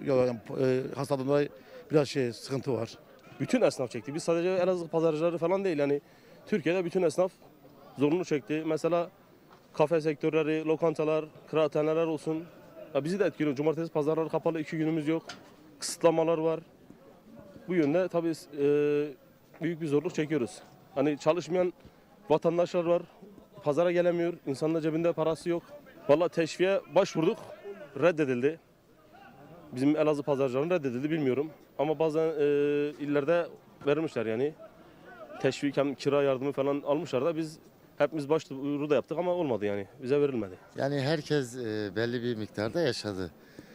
hastadan dolayı biraz sıkıntı var. Bütün esnaf çekti. Biz sadece Elazığ pazarcıları falan değil. Yani Türkiye'de bütün esnaf zorunlu çekti. Mesela kafe sektörleri, lokantalar, kıraathaneler olsun. Ya bizi de etkiliyor. Cumartesi pazarları kapalı, 2 günümüz yok. Kısıtlamalar var. Bu yönde tabii büyük bir zorluk çekiyoruz. Hani çalışmayan vatandaşlar var. Pazara gelemiyor. İnsanın cebinde parası yok. Vallahi teşviğe başvurduk. Reddedildi. Bizim Elazığ pazarcılarının reddedildi bilmiyorum. Ama bazen illerde vermişler yani. Teşvik hem kira yardımı falan almışlar da biz hepimiz başvuru da yaptık ama olmadı yani. Bize verilmedi. Yani herkes belli bir miktarda yaşadı.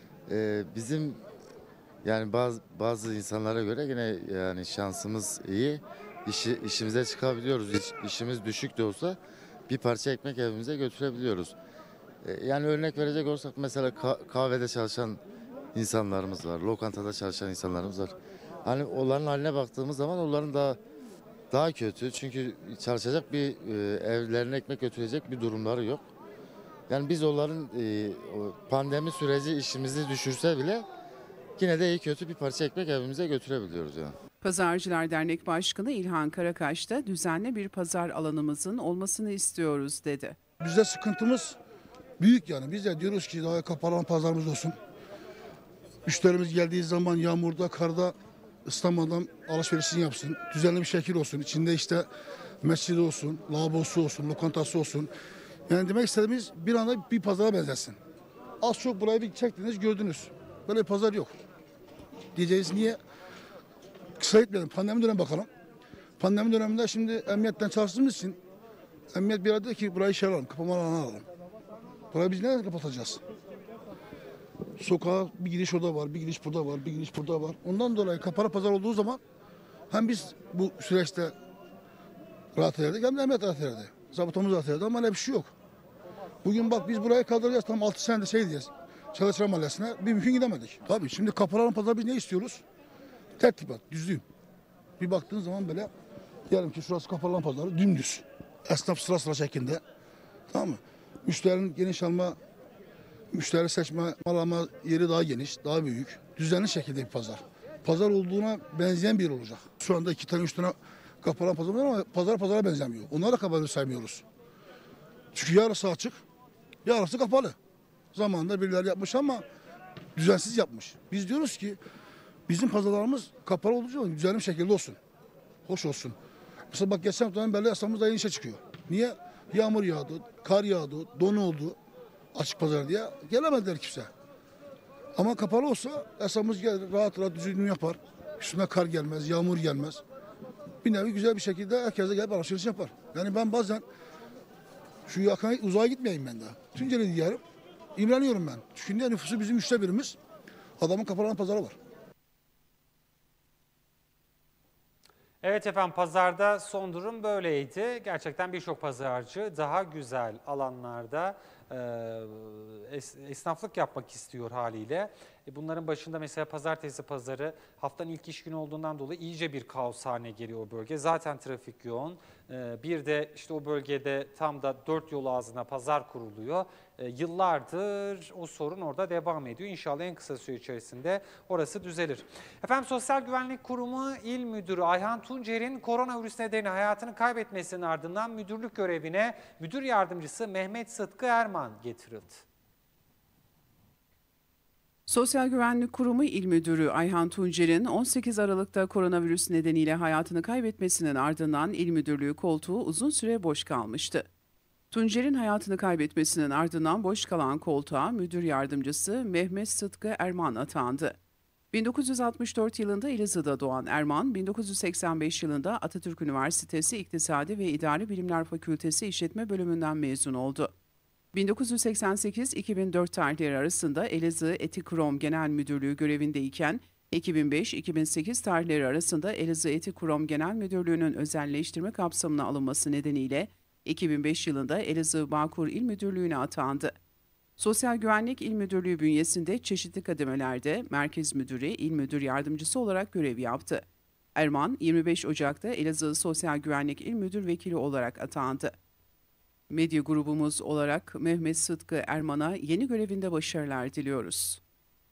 Bizim yani bazı insanlara göre yine yani şansımız iyi. İşimize çıkabiliyoruz. İşimiz düşük de olsa bir parça ekmek evimize götürebiliyoruz. Yani örnek verecek olursak mesela kahvede çalışan insanlarımız var. Lokantada çalışan insanlarımız var. Hani onların haline baktığımız zaman onların daha kötü. Çünkü çalışacak bir evlerine ekmek götürecek bir durumları yok. Yani biz onların pandemi süreci işimizi düşürse bile yine de iyi kötü bir parça ekmek evimize götürebiliyoruz yani. Pazarcılar Dernek Başkanı İlhan Karakaş da düzenli bir pazar alanımızın olmasını istiyoruz dedi. Bizde sıkıntımız büyük yani. Biz de diyoruz ki daha kapalı pazarımız olsun. Müşterimiz geldiği zaman yağmurda, karda ıslanmadan alışverişini yapsın. Düzenli bir şekil olsun. İçinde işte mescidi olsun, lavabosu olsun, lokantası olsun. Yani demek istediğimiz bir anda bir pazara benzesin. Az çok burayı bir çektiniz, gördünüz. Böyle bir pazar yok. Diyeceğiz niye? Kısa gitmeyelim. Pandemi dönemi bakalım. Pandemi döneminde şimdi emniyetten çalıştığımız için emniyet bir arada ki burayı şey alalım, kapama alanı alalım. Burayı biz nereden kapatacağız? Sokağa bir gidiş orada var, bir gidiş burada var, bir gidiş burada var. Ondan dolayı kapalı pazar olduğu zaman hem biz bu süreçte rahat ederdik hem de emniyet rahat ederdi. Zabıtamız rahat ederdi ama öyle bir şey yok. Bugün bak biz burayı kaldıracağız tam 6 senedir diyeceğiz. Çalışma mahallesine bir mümkün gidemedik. Tabii şimdi kapalı pazar biz ne istiyoruz? Tertibat, düzlüğüm. Bir baktığın zaman böyle diyelim ki şurası kapalı pazarı dümdüz. Esnaf sıra sıra şeklinde. Tamam mı? Müşterinin geniş alma, müşteri seçme, mal alma yeri daha geniş, daha büyük. Düzenli şekilde bir pazar. Pazar olduğuna benzeyen bir yer olacak. Şu anda 2 tane 3 tane kapalı pazar var ama pazara benzemiyor. Onları da kapalı saymıyoruz. Çünkü yarısı açık, yarısı kapalı. Zamanında birileri yapmış ama düzensiz yapmış. Biz diyoruz ki bizim pazarlarımız kapalı olduğu zaman düzenli bir şekilde olsun. Hoş olsun. Mesela bak geçen haftadan beri esnafımız da yeni işe çıkıyor. Niye? Yağmur yağdı, kar yağdı, don oldu. Açık pazar diye gelemediler kimse. Ama kapalı olsa esnafımız rahat rahat düzgün yapar. Üstüne kar gelmez, yağmur gelmez. Bir nevi güzel bir şekilde herkese gelip alışveriş yapar. Yani ben bazen şu yakına uzağa gitmeyeyim ben daha. Tunceli diyelim. İmreniyorum ben. Çünkü nüfusu bizim 1/3. Adamın kapalı pazarı var. Evet efendim, pazarda son durum böyleydi. Gerçekten birçok pazarcı daha güzel alanlarda esnaflık yapmak istiyor haliyle. Bunların başında mesela pazartesi pazarı haftanın ilk iş günü olduğundan dolayı iyice bir kaos haline geliyor o bölge. Zaten trafik yoğun. Bir de işte o bölgede tam da 4 yol ağzına pazar kuruluyor. Yıllardır o sorun orada devam ediyor. İnşallah en kısa süre içerisinde orası düzelir. Efendim, Sosyal Güvenlik Kurumu İl Müdürü Ayhan Tuncer'in koronavirüs nedeniyle hayatını kaybetmesinin ardından müdürlük görevine müdür yardımcısı Mehmet Sıtkı Erman getirildi. Sosyal Güvenlik Kurumu İl Müdürü Ayhan Tuncer'in 18 Aralık'ta koronavirüs nedeniyle hayatını kaybetmesinin ardından İl Müdürlüğü koltuğu uzun süre boş kalmıştı. Tuncer'in hayatını kaybetmesinin ardından boş kalan koltuğa müdür yardımcısı Mehmet Sıtkı Erman atandı. 1964 yılında Elazığ'da doğan Erman, 1985 yılında Atatürk Üniversitesi İktisadi ve İdari Bilimler Fakültesi İşletme Bölümünden mezun oldu. 1988-2004 tarihleri arasında Elazığ Eti-Kurom Genel Müdürlüğü görevindeyken, 2005-2008 tarihleri arasında Elazığ Eti-Kurom Genel Müdürlüğü'nün özelleştirme kapsamına alınması nedeniyle 2005 yılında Elazığ Bağkur İl Müdürlüğü'ne atandı. Sosyal Güvenlik İl Müdürlüğü bünyesinde çeşitli kademelerde Merkez Müdürü, İl Müdür Yardımcısı olarak görev yaptı. Erman, 25 Ocak'ta Elazığ Sosyal Güvenlik İl Müdür Vekili olarak atandı. Medya grubumuz olarak Mehmet Sıtkı Erman'a yeni görevinde başarılar diliyoruz.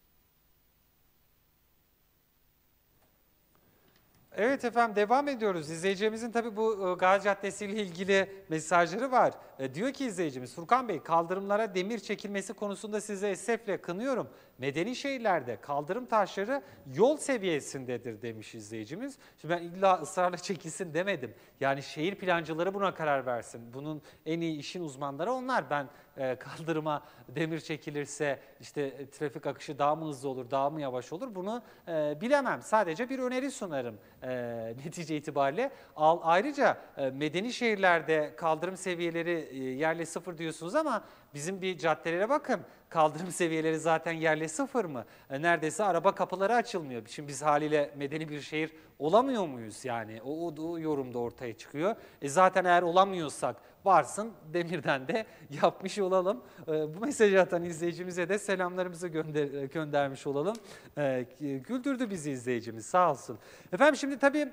Evet efendim, devam ediyoruz. İzleyicimizin tabii bu Gazi Caddesi ile ilgili mesajları var. Diyor ki izleyicimiz, Furkan Bey, kaldırımlara demir çekilmesi konusunda size esefle kınıyorum. Medeni şehirlerde kaldırım taşları yol seviyesindedir demiş izleyicimiz. Şimdi ben illa ısrarla çekilsin demedim. Yani şehir plancıları buna karar versin. Bunun en iyi işin uzmanları onlar. Ben kaldırıma demir çekilirse işte trafik akışı daha mı hızlı olur, daha mı yavaş olur, bunu bilemem. Sadece bir öneri sunarım netice itibariyle. Ayrıca medeni şehirlerde kaldırım seviyeleri yerle sıfır diyorsunuz ama bizim bir caddelere bakın. Kaldırım seviyeleri zaten yerle sıfır mı? Neredeyse araba kapıları açılmıyor. Şimdi biz haliyle medeni bir şehir olamıyor muyuz yani? O yorum da ortaya çıkıyor. Zaten eğer olamıyorsak varsın demirden de yapmış olalım. Bu mesajı atan izleyicimize de selamlarımızı göndermiş olalım. Güldürdü bizi izleyicimiz, sağ olsun. Efendim şimdi tabii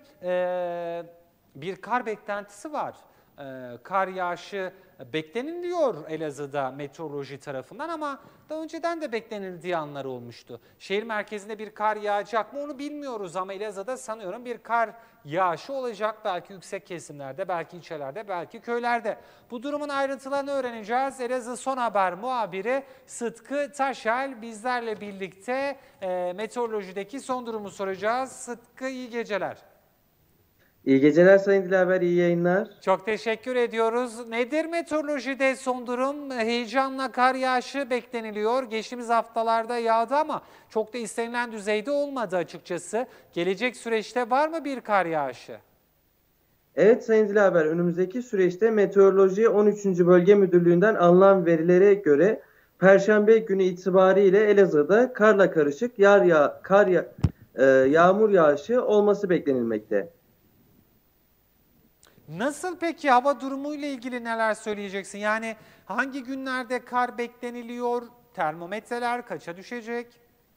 bir kar beklentisi var. Kar yağışı bekleniliyor Elazığ'da meteoroloji tarafından ama daha önceden de beklenildiği anlar olmuştu. Şehir merkezinde bir kar yağacak mı onu bilmiyoruz ama Elazığ'da sanıyorum bir kar yağışı olacak. Belki yüksek kesimlerde, belki ilçelerde, belki köylerde. Bu durumun ayrıntılarını öğreneceğiz. Elazığ Son Haber muhabiri Sıtkı Taşel bizlerle birlikte meteorolojideki son durumu soracağız. Sıtkı, iyi geceler. İyi geceler Sayın Dilaver, iyi yayınlar. Çok teşekkür ediyoruz. Nedir meteorolojide son durum? Heyecanla kar yağışı bekleniliyor. Geçtiğimiz haftalarda yağdı ama çok da istenilen düzeyde olmadı açıkçası. Gelecek süreçte var mı bir kar yağışı? Evet Sayın Dilaver, önümüzdeki süreçte Meteoroloji 13. Bölge Müdürlüğü'nden alınan verilere göre Perşembe günü itibariyle Elazığ'da karla karışık yağmur yağışı olması beklenilmekte. Nasıl peki, hava durumu ile ilgili neler söyleyeceksin? Yani hangi günlerde kar bekleniliyor? Termometreler kaça düşecek?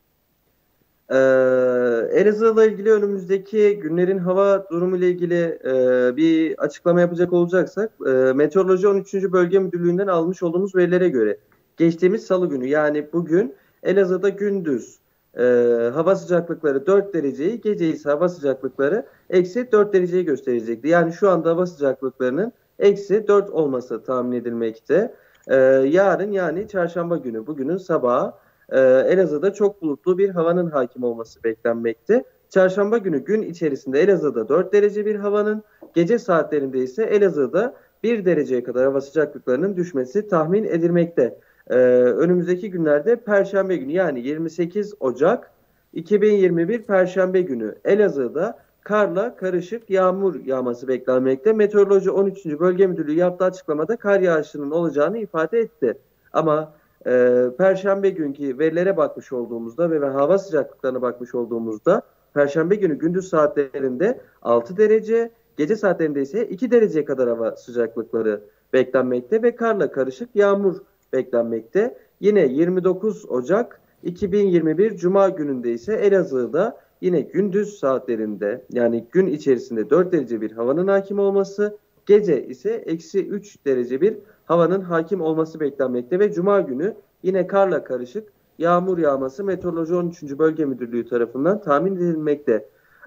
Elazığ'la ilgili önümüzdeki günlerin hava durumu ile ilgili bir açıklama yapacak olacaksak Meteoroloji 13. Bölge Müdürlüğü'nden almış olduğumuz verilere göre geçtiğimiz salı günü, yani bugün Elazığ'da gündüz hava sıcaklıkları 4 dereceyi, gece ise hava sıcaklıkları eksi 4 dereceyi gösterecekti. Yani şu anda hava sıcaklıklarının eksi 4 olması tahmin edilmekte. Yarın, yani çarşamba günü, bugünün sabahı Elazığ'da çok bulutlu bir havanın hakim olması beklenmekte. Çarşamba günü gün içerisinde Elazığ'da 4 derece bir havanın, gece saatlerinde ise Elazığ'da 1 dereceye kadar hava sıcaklıklarının düşmesi tahmin edilmekte. Önümüzdeki günlerde Perşembe günü, yani 28 Ocak 2021 Perşembe günü Elazığ'da karla karışık yağmur yağması beklenmekte. Meteoroloji 13. Bölge Müdürlüğü yaptığı açıklamada kar yağışının olacağını ifade etti. Ama Perşembe günkü verilere bakmış olduğumuzda ve hava sıcaklıklarına bakmış olduğumuzda Perşembe günü gündüz saatlerinde 6 derece, gece saatlerinde ise 2 dereceye kadar hava sıcaklıkları beklenmekte ve karla karışık yağmur beklenmekte. Yine 29 Ocak 2021 Cuma gününde ise Elazığ'da yine gündüz saatlerinde, yani gün içerisinde 4 derece bir havanın hakim olması, gece ise eksi 3 derece bir havanın hakim olması beklenmekte ve Cuma günü yine karla karışık yağmur yağması Meteoroloji 13. Bölge Müdürlüğü tarafından tahmin edilmekte.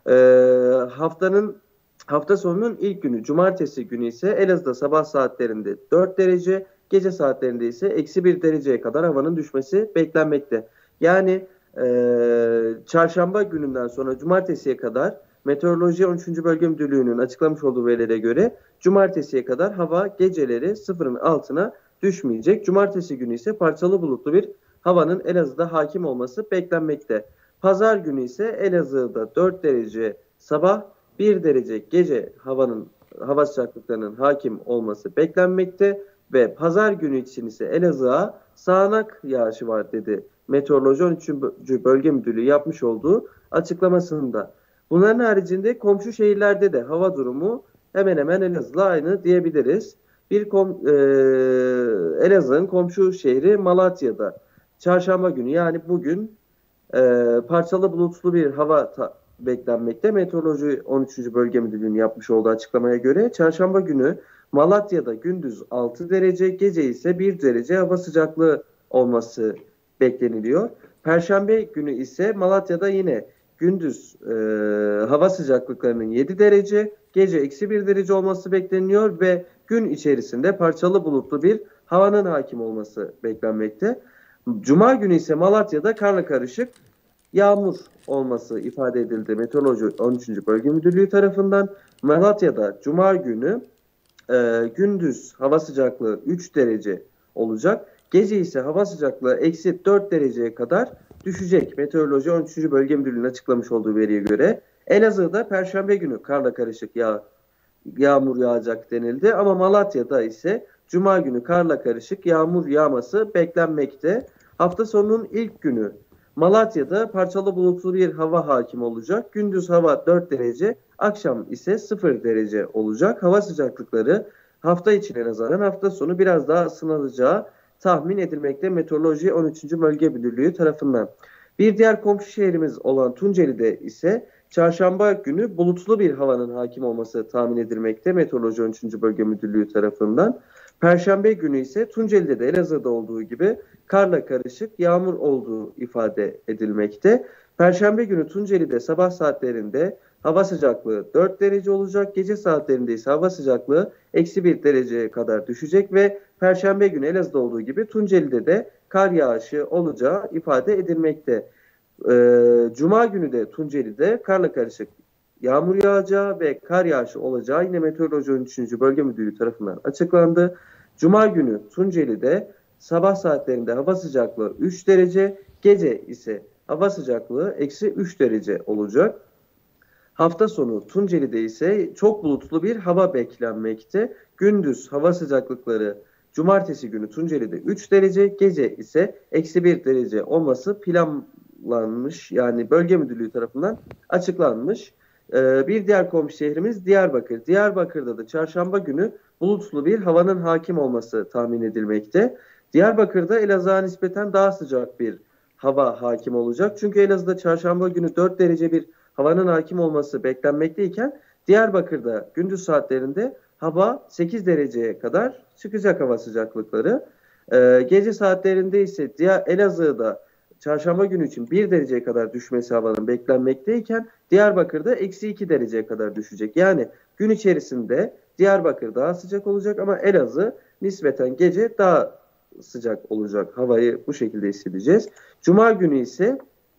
Hafta sonunun ilk günü, Cumartesi günü ise Elazığ'da sabah saatlerinde 4 derece, gece saatlerinde ise eksi 1 dereceye kadar havanın düşmesi beklenmekte. Yani çarşamba gününden sonra cumartesiye kadar Meteoroloji 13. Bölge Müdürlüğü'nün açıklamış olduğu verilere göre cumartesiye kadar hava geceleri sıfırın altına düşmeyecek. Cumartesi günü ise parçalı bulutlu bir havanın Elazığ'da hakim olması beklenmekte. Pazar günü ise Elazığ'da 4 derece sabah, 1 derece gece hava sıcaklıklarının hakim olması beklenmekte ve pazar günü için ise Elazığ'a sağanak yağışı var dedi Meteoroloji 13. Bölge Müdürlüğü yapmış olduğu açıklamasında. Bunların haricinde komşu şehirlerde de hava durumu hemen hemen Elazığ'la aynı diyebiliriz. Elazığ'ın komşu şehri Malatya'da çarşamba günü yani bugün parçalı bulutlu bir hava beklenmekte. Meteoroloji 13. Bölge Müdürlüğü'nün yapmış olduğu açıklamaya göre çarşamba günü Malatya'da gündüz 6 derece, gece ise 1 derece hava sıcaklığı olması bekleniliyor. Perşembe günü ise Malatya'da yine gündüz hava sıcaklıklarının 7 derece, gece eksi 1 derece olması bekleniyor ve gün içerisinde parçalı bulutlu bir havanın hakim olması beklenmekte. Cuma günü ise Malatya'da karla karışık yağmur olması ifade edildi Meteoroloji 13. Bölge Müdürlüğü tarafından. Malatya'da Cuma günü gündüz hava sıcaklığı 3 derece olacak. Gece ise hava sıcaklığı eksi 4 dereceye kadar düşecek. Meteoroloji 13. Bölge Müdürlüğü'nün açıklamış olduğu veriye göre. Elazığ'da Perşembe günü karla karışık yağmur yağacak denildi. Ama Malatya'da ise Cuma günü karla karışık yağmur yağması beklenmekte. Hafta sonunun ilk günü Malatya'da parçalı bulutlu bir hava hakim olacak. Gündüz hava 4 derece, akşam ise 0 derece olacak. Hava sıcaklıkları hafta içine nazaran hafta sonu biraz daha ısınacağı tahmin edilmekte Meteoroloji 13. Bölge Müdürlüğü tarafından. Bir diğer komşu şehrimiz olan Tunceli'de ise çarşamba günü bulutlu bir havanın hakim olması tahmin edilmekte Meteoroloji 13. Bölge Müdürlüğü tarafından. Perşembe günü ise Tunceli'de de Elazığ'da olduğu gibi karla karışık yağmur olduğu ifade edilmekte. Perşembe günü Tunceli'de sabah saatlerinde hava sıcaklığı 4 derece olacak. Gece saatlerinde ise hava sıcaklığı eksi 1 dereceye kadar düşecek ve Perşembe günü Elazığ'da olduğu gibi Tunceli'de de kar yağışı olacağı ifade edilmekte. Cuma günü de Tunceli'de karla karışık yağmur yağacağı ve kar yağışı olacağı yine Meteoroloji 13. Bölge Müdürlüğü tarafından açıklandı. Cuma günü Tunceli'de sabah saatlerinde hava sıcaklığı 3 derece, gece ise hava sıcaklığı eksi 3 derece olacak. Hafta sonu Tunceli'de ise çok bulutlu bir hava beklenmekte. Gündüz hava sıcaklıkları cumartesi günü Tunceli'de 3 derece, gece ise eksi 1 derece olması planlanmış. Yani bölge müdürlüğü tarafından açıklanmış. Bir diğer komşu şehrimiz Diyarbakır. Diyarbakır'da da çarşamba günü bulutlu bir havanın hakim olması tahmin edilmekte. Diyarbakır'da Elazığ'a nispeten daha sıcak bir hava hakim olacak. Çünkü Elazığ'da çarşamba günü 4 derece bir havanın hakim olması beklenmekteyken Diyarbakır'da gündüz saatlerinde hava 8 dereceye kadar çıkacak hava sıcaklıkları. Gece saatlerinde ise Elazığ'da çarşamba günü için 1 dereceye kadar düşmesi havanın beklenmekteyken Diyarbakır'da eksi 2 dereceye kadar düşecek. Yani gün içerisinde Diyarbakır daha sıcak olacak ama Elazığ nispeten gece daha sıcak olacak. Havayı bu şekilde hissedeceğiz. Cuma günü ise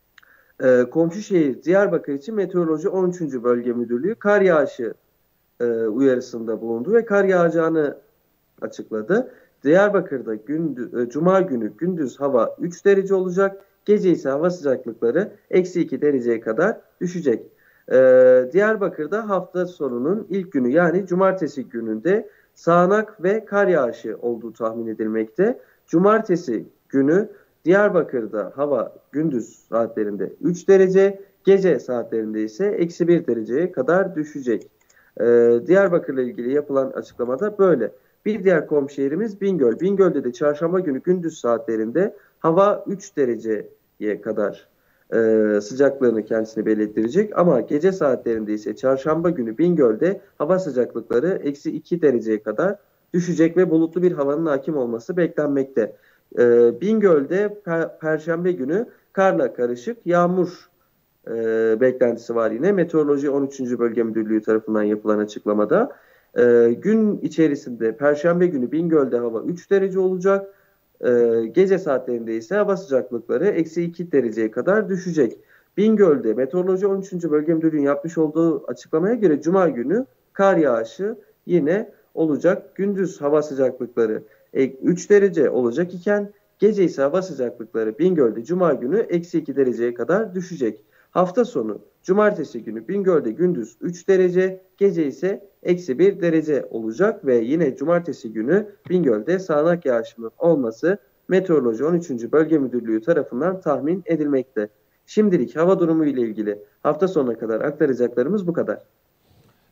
komşu şehir Diyarbakır için Meteoroloji 13. Bölge Müdürlüğü kar yağışı uyarısında bulundu ve kar yağacağını açıkladı. Diyarbakır'da Cuma günü gündüz hava 3 derece olacak. Gece ise hava sıcaklıkları eksi 2 dereceye kadar düşecek. Diyarbakır'da hafta sonunun ilk günü yani cumartesi gününde sağanak ve kar yağışı olduğu tahmin edilmekte. Cumartesi günü Diyarbakır'da hava gündüz saatlerinde 3 derece, gece saatlerinde ise eksi 1 dereceye kadar düşecek. Diyarbakır'la ilgili yapılan açıklamada böyle. Bir diğer komşu şehrimiz Bingöl. Bingöl'de de çarşamba günü gündüz saatlerinde hava 3 dereceye kadar sıcaklığını kendisini belirttirecek. Ama gece saatlerinde ise çarşamba günü Bingöl'de hava sıcaklıkları eksi 2 dereceye kadar düşecek ve bulutlu bir havanın hakim olması beklenmekte. Bingöl'de Perşembe günü karla karışık yağmur beklentisi var yine. Meteoroloji 13. Bölge Müdürlüğü tarafından yapılan açıklamada. Gün içerisinde Perşembe günü Bingöl'de hava 3 derece olacak. Gece saatlerinde ise hava sıcaklıkları eksi 2 dereceye kadar düşecek. Bingöl'de Meteoroloji 13. Bölge Müdürlüğü'nün yapmış olduğu açıklamaya göre Cuma günü kar yağışı yine olacak. Gündüz hava sıcaklıkları 3 derece olacak iken gece ise hava sıcaklıkları Bingöl'de Cuma günü eksi 2 dereceye kadar düşecek. Hafta sonu Cumartesi günü Bingöl'de gündüz 3 derece, gece ise eksi 1 derece olacak ve yine Cumartesi günü Bingöl'de sağanak yağışının olması Meteoroloji 13. Bölge Müdürlüğü tarafından tahmin edilmekte. Şimdilik hava durumu ile ilgili hafta sonuna kadar aktaracaklarımız bu kadar.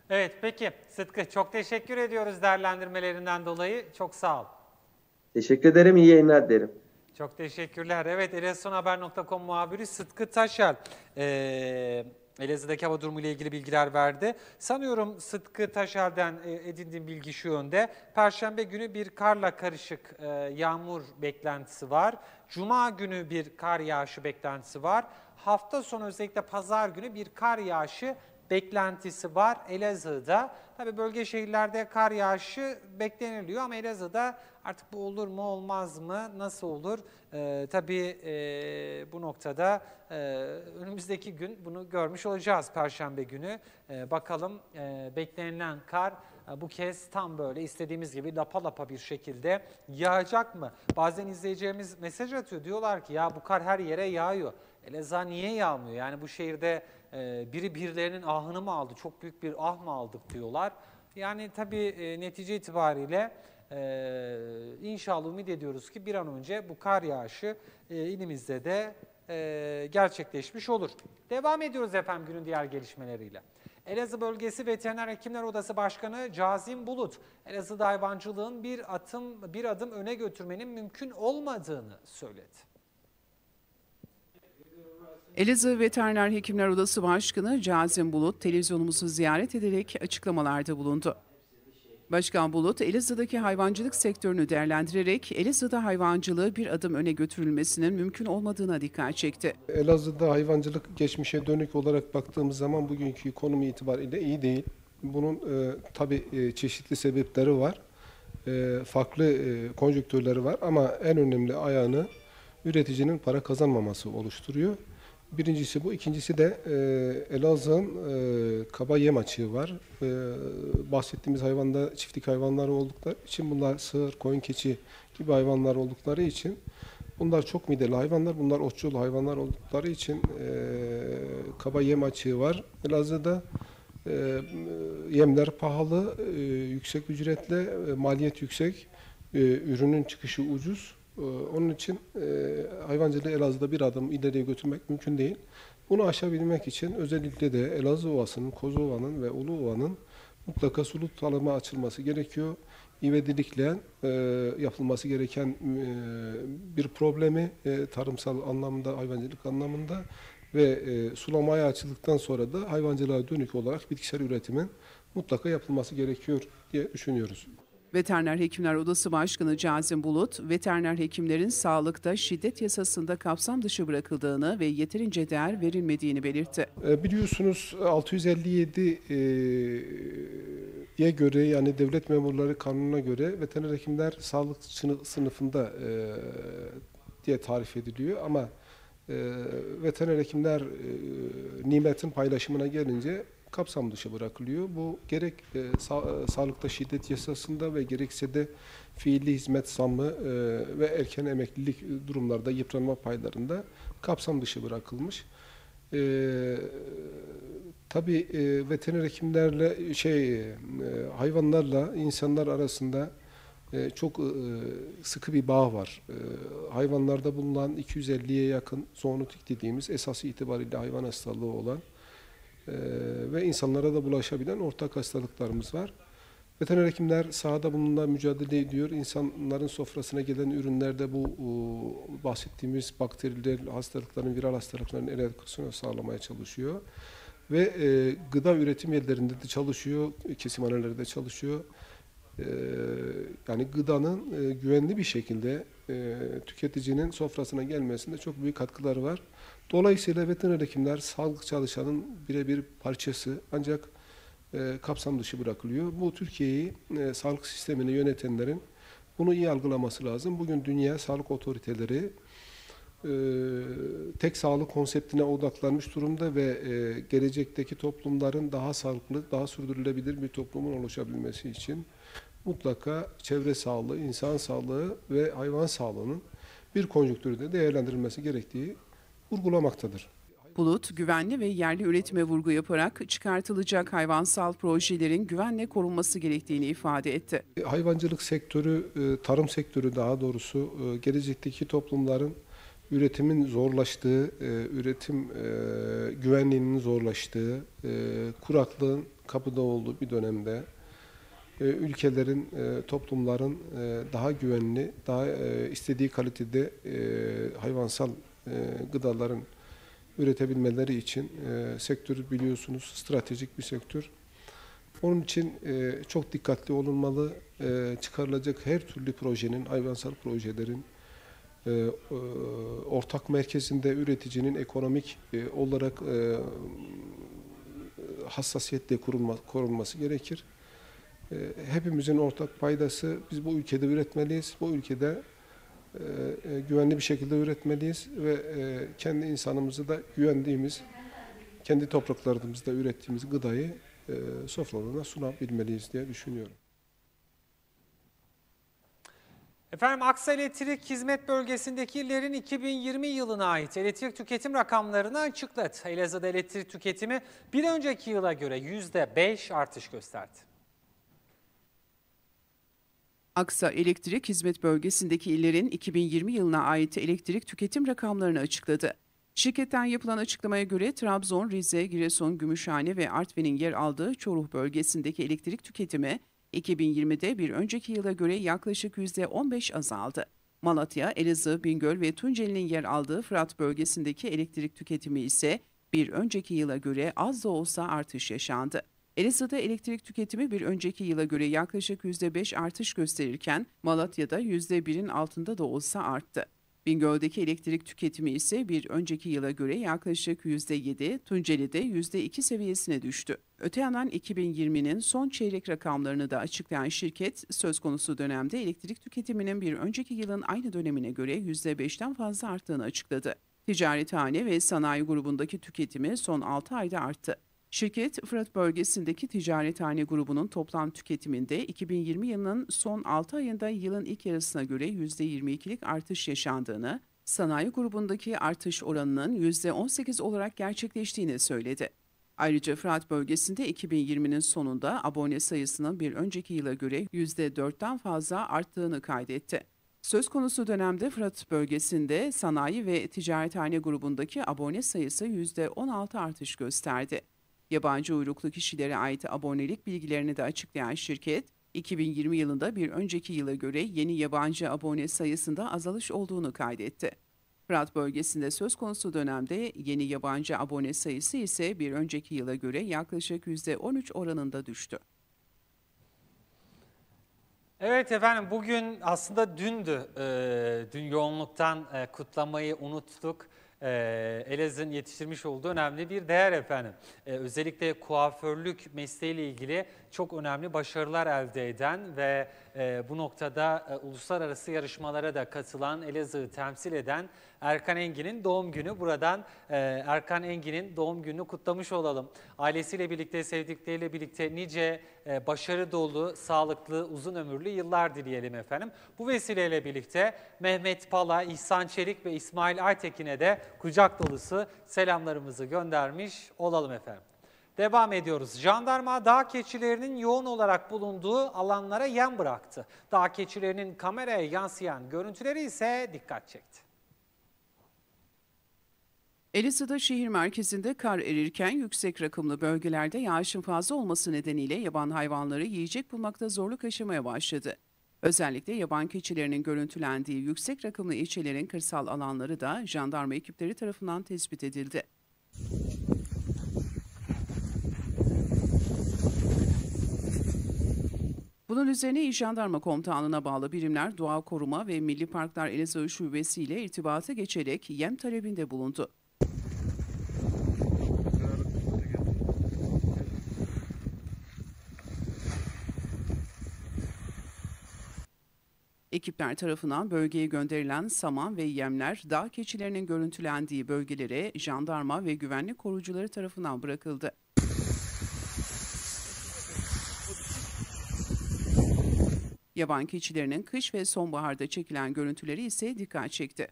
Evet, peki Sıtkı, çok teşekkür ediyoruz değerlendirmelerinden dolayı. Çok sağ ol. Teşekkür ederim, iyi yayınlar derim. Çok teşekkürler. Evet, elazığhaber.com muhabiri Sıtkı Taşel Elazığ'daki hava durumu ile ilgili bilgiler verdi. Sanıyorum Sıtkı Taşel'den edindiğim bilgi şu yönde. Perşembe günü bir karla karışık yağmur beklentisi var. Cuma günü bir kar yağışı beklentisi var. Hafta sonu özellikle pazar günü bir kar yağışı beklentisi var Elazığ'da. Tabii bölge şehirlerde kar yağışı bekleniliyor ama Elazığ'da artık bu olur mu olmaz mı nasıl olur? Tabii bu noktada önümüzdeki gün bunu görmüş olacağız Perşembe günü. Bakalım beklenilen kar bu kez tam böyle istediğimiz gibi lapa lapa bir şekilde yağacak mı? Bazen izleyeceğimiz mesaj atıyor, diyorlar ki ya bu kar her yere yağıyor. Elazığ niye yağmıyor? Yani bu şehirde birilerinin ahını mı aldı, çok büyük bir ah mı aldık diyorlar. Yani tabii netice itibariyle inşallah ümit ediyoruz ki bir an önce bu kar yağışı ilimizde de gerçekleşmiş olur. Devam ediyoruz efendim günün diğer gelişmeleriyle. Elazığ Bölgesi Veteriner Hekimler Odası Başkanı Cazim Bulut, Elazığ'da hayvancılığın bir adım öne götürmenin mümkün olmadığını söyledi. Elazığ Veteriner Hekimler Odası Başkanı Cazim Bulut televizyonumuzu ziyaret ederek açıklamalarda bulundu. Başkan Bulut, Elazığ'daki hayvancılık sektörünü değerlendirerek Elazığ'da hayvancılığı bir adım öne götürülmesinin mümkün olmadığına dikkat çekti. Elazığ'da hayvancılık geçmişe dönük olarak baktığımız zaman bugünkü konumu itibariyle iyi değil. Bunun tabii çeşitli sebepleri var, farklı konjonktürleri var ama en önemli ayağını üreticinin para kazanmaması oluşturuyor. Birincisi bu, ikincisi de Elazığ'ın kaba yem açığı var. Bahsettiğimiz hayvanda çiftlik hayvanları oldukları için, bunlar sığır, koyun, keçi gibi hayvanlar oldukları için, bunlar çok mideli hayvanlar, bunlar otçul hayvanlar oldukları için kaba yem açığı var. Elazığ'da yemler pahalı, yüksek ücretli, maliyet yüksek, ürünün çıkışı ucuz. Onun için hayvancılığı Elazığ'da bir adım ileriye götürmek mümkün değil. Bunu aşabilmek için özellikle de Elazığ Ovası'nın, Kozova'nın ve Uluova'nın mutlaka sulu tarıma açılması gerekiyor. İvedilikle yapılması gereken bir problemi tarımsal anlamda, hayvancılık anlamında ve sulamaya açıldıktan sonra da hayvancılığa dönük olarak bitkisel üretimin mutlaka yapılması gerekiyor diye düşünüyoruz. Veteriner Hekimler Odası Başkanı Cazim Bulut, veteriner hekimlerin sağlıkta şiddet yasasında kapsam dışı bırakıldığını ve yeterince değer verilmediğini belirtti. Biliyorsunuz 657'ye göre, yani devlet memurları kanununa göre veteriner hekimler sağlık sınıfında diye tarif ediliyor ama veteriner hekimler nimetin paylaşımına gelince kapsam dışı bırakılıyor. Bu gerek sağlıkta şiddet yasasında ve gerekse de fiili hizmet zammı ve erken emeklilik durumlarda yıpranma paylarında kapsam dışı bırakılmış. Tabii veteriner hekimlerle hayvanlarla insanlar arasında çok sıkı bir bağ var. Hayvanlarda bulunan 250'ye yakın zoonotik dediğimiz esas itibariyle hayvan hastalığı olan ve insanlara da bulaşabilen ortak hastalıklarımız var. Veteriner hekimler sahada bununla mücadele ediyor. İnsanların sofrasına gelen ürünlerde bu bahsettiğimiz bakteriler, hastalıkların, viral hastalıkların eradikasyonu sağlamaya çalışıyor. Ve gıda üretim yerlerinde de çalışıyor, kesimhanelerde çalışıyor. Yani gıdanın güvenli bir şekilde tüketicinin sofrasına gelmesinde çok büyük katkıları var. Dolayısıyla veteriner hekimler sağlık çalışanın birebir parçası, ancak kapsam dışı bırakılıyor. Bu Türkiye'yi, sağlık sistemini yönetenlerin bunu iyi algılaması lazım. Bugün dünya sağlık otoriteleri tek sağlık konseptine odaklanmış durumda ve gelecekteki toplumların daha sağlıklı, daha sürdürülebilir bir toplumun oluşabilmesi için mutlaka çevre sağlığı, insan sağlığı ve hayvan sağlığının bir konjonktürde değerlendirilmesi gerektiği vurgulamaktadır. Bulut, güvenli ve yerli üretime vurgu yaparak çıkartılacak hayvansal projelerin güvenle korunması gerektiğini ifade etti. Hayvancılık sektörü, tarım sektörü daha doğrusu gelecekteki toplumların üretimin zorlaştığı, üretim güvenliğinin zorlaştığı, kuraklığın kapıda olduğu bir dönemde ülkelerin, toplumların daha güvenli, daha istediği kalitede hayvansal gıdaların üretebilmeleri için sektör biliyorsunuz stratejik bir sektör. Onun için çok dikkatli olunmalı. Çıkarılacak her türlü projenin, hayvansal projelerin ortak merkezinde üreticinin ekonomik olarak hassasiyetle korunması gerekir. Hepimizin ortak paydası, biz bu ülkede üretmeliyiz, bu ülkede güvenli bir şekilde üretmeliyiz ve kendi insanımızı da güvendiğimiz, kendi topraklarımızda ürettiğimiz gıdayı sofralarına sunabilmeliyiz diye düşünüyorum. Efendim Aksa Elektrik Hizmet Bölgesi'ndeki illerin 2020 yılına ait elektrik tüketim rakamlarını açıkladı. Elazığ'da elektrik tüketimi bir önceki yıla göre %5 artış gösterdi. Aksa Elektrik Hizmet Bölgesi'ndeki illerin 2020 yılına ait elektrik tüketim rakamlarını açıkladı. Şirketten yapılan açıklamaya göre Trabzon, Rize, Giresun, Gümüşhane ve Artvin'in yer aldığı Çoruh bölgesindeki elektrik tüketimi 2020'de bir önceki yıla göre yaklaşık %15 azaldı. Malatya, Elazığ, Bingöl ve Tunceli'nin yer aldığı Fırat bölgesindeki elektrik tüketimi ise bir önceki yıla göre az da olsa artış yaşandı. Elazığ'da elektrik tüketimi bir önceki yıla göre yaklaşık %5 artış gösterirken Malatya'da %1'in altında da olsa arttı. Bingöl'deki elektrik tüketimi ise bir önceki yıla göre yaklaşık %7, Tunceli'de %2 seviyesine düştü. Öte yandan 2020'nin son çeyrek rakamlarını da açıklayan şirket, söz konusu dönemde elektrik tüketiminin bir önceki yılın aynı dönemine göre %5'ten fazla arttığını açıkladı. Ticarethane ve sanayi grubundaki tüketimi son 6 ayda arttı. Şirket, Fırat bölgesindeki ticarethane grubunun toplam tüketiminde 2020 yılının son 6 ayında yılın ilk yarısına göre %22'lik artış yaşandığını, sanayi grubundaki artış oranının %18 olarak gerçekleştiğini söyledi. Ayrıca Fırat bölgesinde 2020'nin sonunda abone sayısının bir önceki yıla göre %4'ten fazla arttığını kaydetti. Söz konusu dönemde Fırat bölgesinde sanayi ve ticarethane grubundaki abone sayısı %16 artış gösterdi. Yabancı uyruklu kişilere ait abonelik bilgilerini de açıklayan şirket, 2020 yılında bir önceki yıla göre yeni yabancı abone sayısında azalış olduğunu kaydetti. Fırat bölgesinde söz konusu dönemde yeni yabancı abone sayısı ise bir önceki yıla göre yaklaşık %13 oranında düştü. Evet efendim, bugün aslında dündü. Dün yoğunluktan kutlamayı unuttuk. Elazığ'ın yetiştirmiş olduğu önemli bir değer efendim. Özellikle kuaförlük mesleğiyle ilgili çok önemli başarılar elde eden ve bu noktada uluslararası yarışmalara da katılan, Elazığ'ı temsil eden Erkan Engin'in doğum günü. Buradan Erkan Engin'in doğum gününü kutlamış olalım. Ailesiyle birlikte, sevdikleriyle birlikte nice başarı dolu, sağlıklı, uzun ömürlü yıllar dileyelim efendim. Bu vesileyle birlikte Mehmet Pala, İhsan Çelik ve İsmail Aytekin'e de kucak dolusu selamlarımızı göndermiş olalım efendim. Devam ediyoruz. Jandarma dağ keçilerinin yoğun olarak bulunduğu alanlara yem bıraktı. Dağ keçilerinin kameraya yansıyan görüntüleri ise dikkat çekti. Elazığ'da şehir merkezinde kar erirken yüksek rakımlı bölgelerde yağışın fazla olması nedeniyle yaban hayvanları yiyecek bulmakta zorluk yaşamaya başladı. Özellikle yaban keçilerinin görüntülendiği yüksek rakımlı ilçelerin kırsal alanları da jandarma ekipleri tarafından tespit edildi. Bunun üzerine İl Jandarma Komutanlığı'na bağlı birimler Doğa Koruma ve Milli Parklar Elazığ Şubesi ile irtibata geçerek yem talebinde bulundu. Ekipler tarafından bölgeye gönderilen saman ve yemler dağ keçilerinin görüntülendiği bölgelere jandarma ve güvenlik korucuları tarafından bırakıldı. Yaban keçilerinin kış ve sonbaharda çekilen görüntüleri ise dikkat çekti.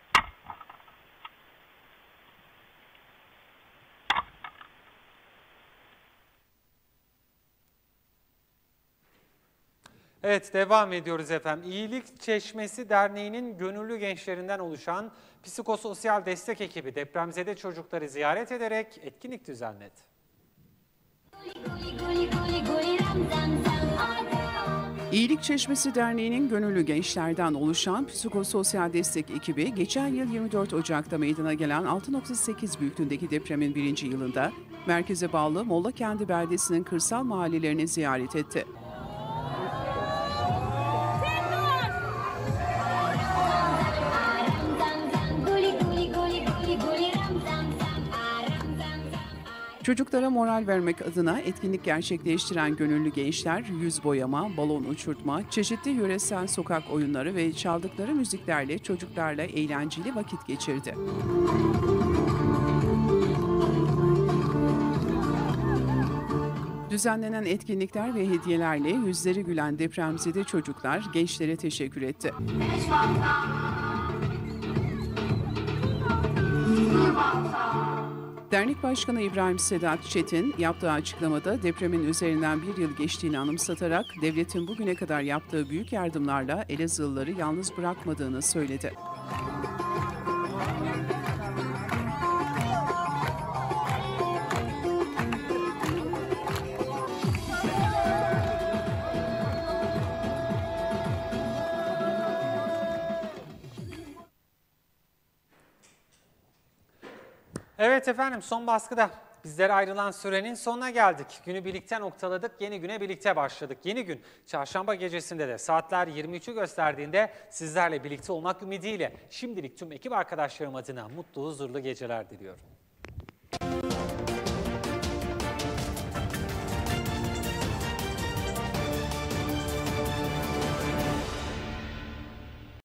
Evet, devam ediyoruz efendim. İyilik Çeşmesi Derneği'nin gönüllü gençlerinden oluşan psikososyal destek ekibi depremzede çocukları ziyaret ederek etkinlik düzenledi. İyilik Çeşmesi Derneği'nin gönüllü gençlerden oluşan psikososyal destek ekibi geçen yıl 24 Ocak'ta meydana gelen 6.8 büyüklüğündeki depremin 1. yılında merkeze bağlı Mollakendi beldesinin kırsal mahallelerini ziyaret etti. Çocuklara moral vermek adına etkinlik gerçekleştiren gönüllü gençler yüz boyama, balon uçurtma, çeşitli yöresel sokak oyunları ve çaldıkları müziklerle çocuklarla eğlenceli vakit geçirdi. Düzenlenen etkinlikler ve hediyelerle yüzleri gülen depremzede çocuklar gençlere teşekkür etti. Dernek Başkanı İbrahim Sedat Çetin yaptığı açıklamada depremin üzerinden bir yıl geçtiğini anımsatarak devletin bugüne kadar yaptığı büyük yardımlarla Elazığlıları yalnız bırakmadığını söyledi. Evet efendim, son baskıda bizlere ayrılan sürenin sonuna geldik. Günü birlikte noktaladık, yeni güne birlikte başladık. Yeni gün çarşamba gecesinde de saatler 23'ü gösterdiğinde sizlerle birlikte olmak ümidiyle şimdilik tüm ekip arkadaşlarım adına mutlu, huzurlu geceler diliyorum.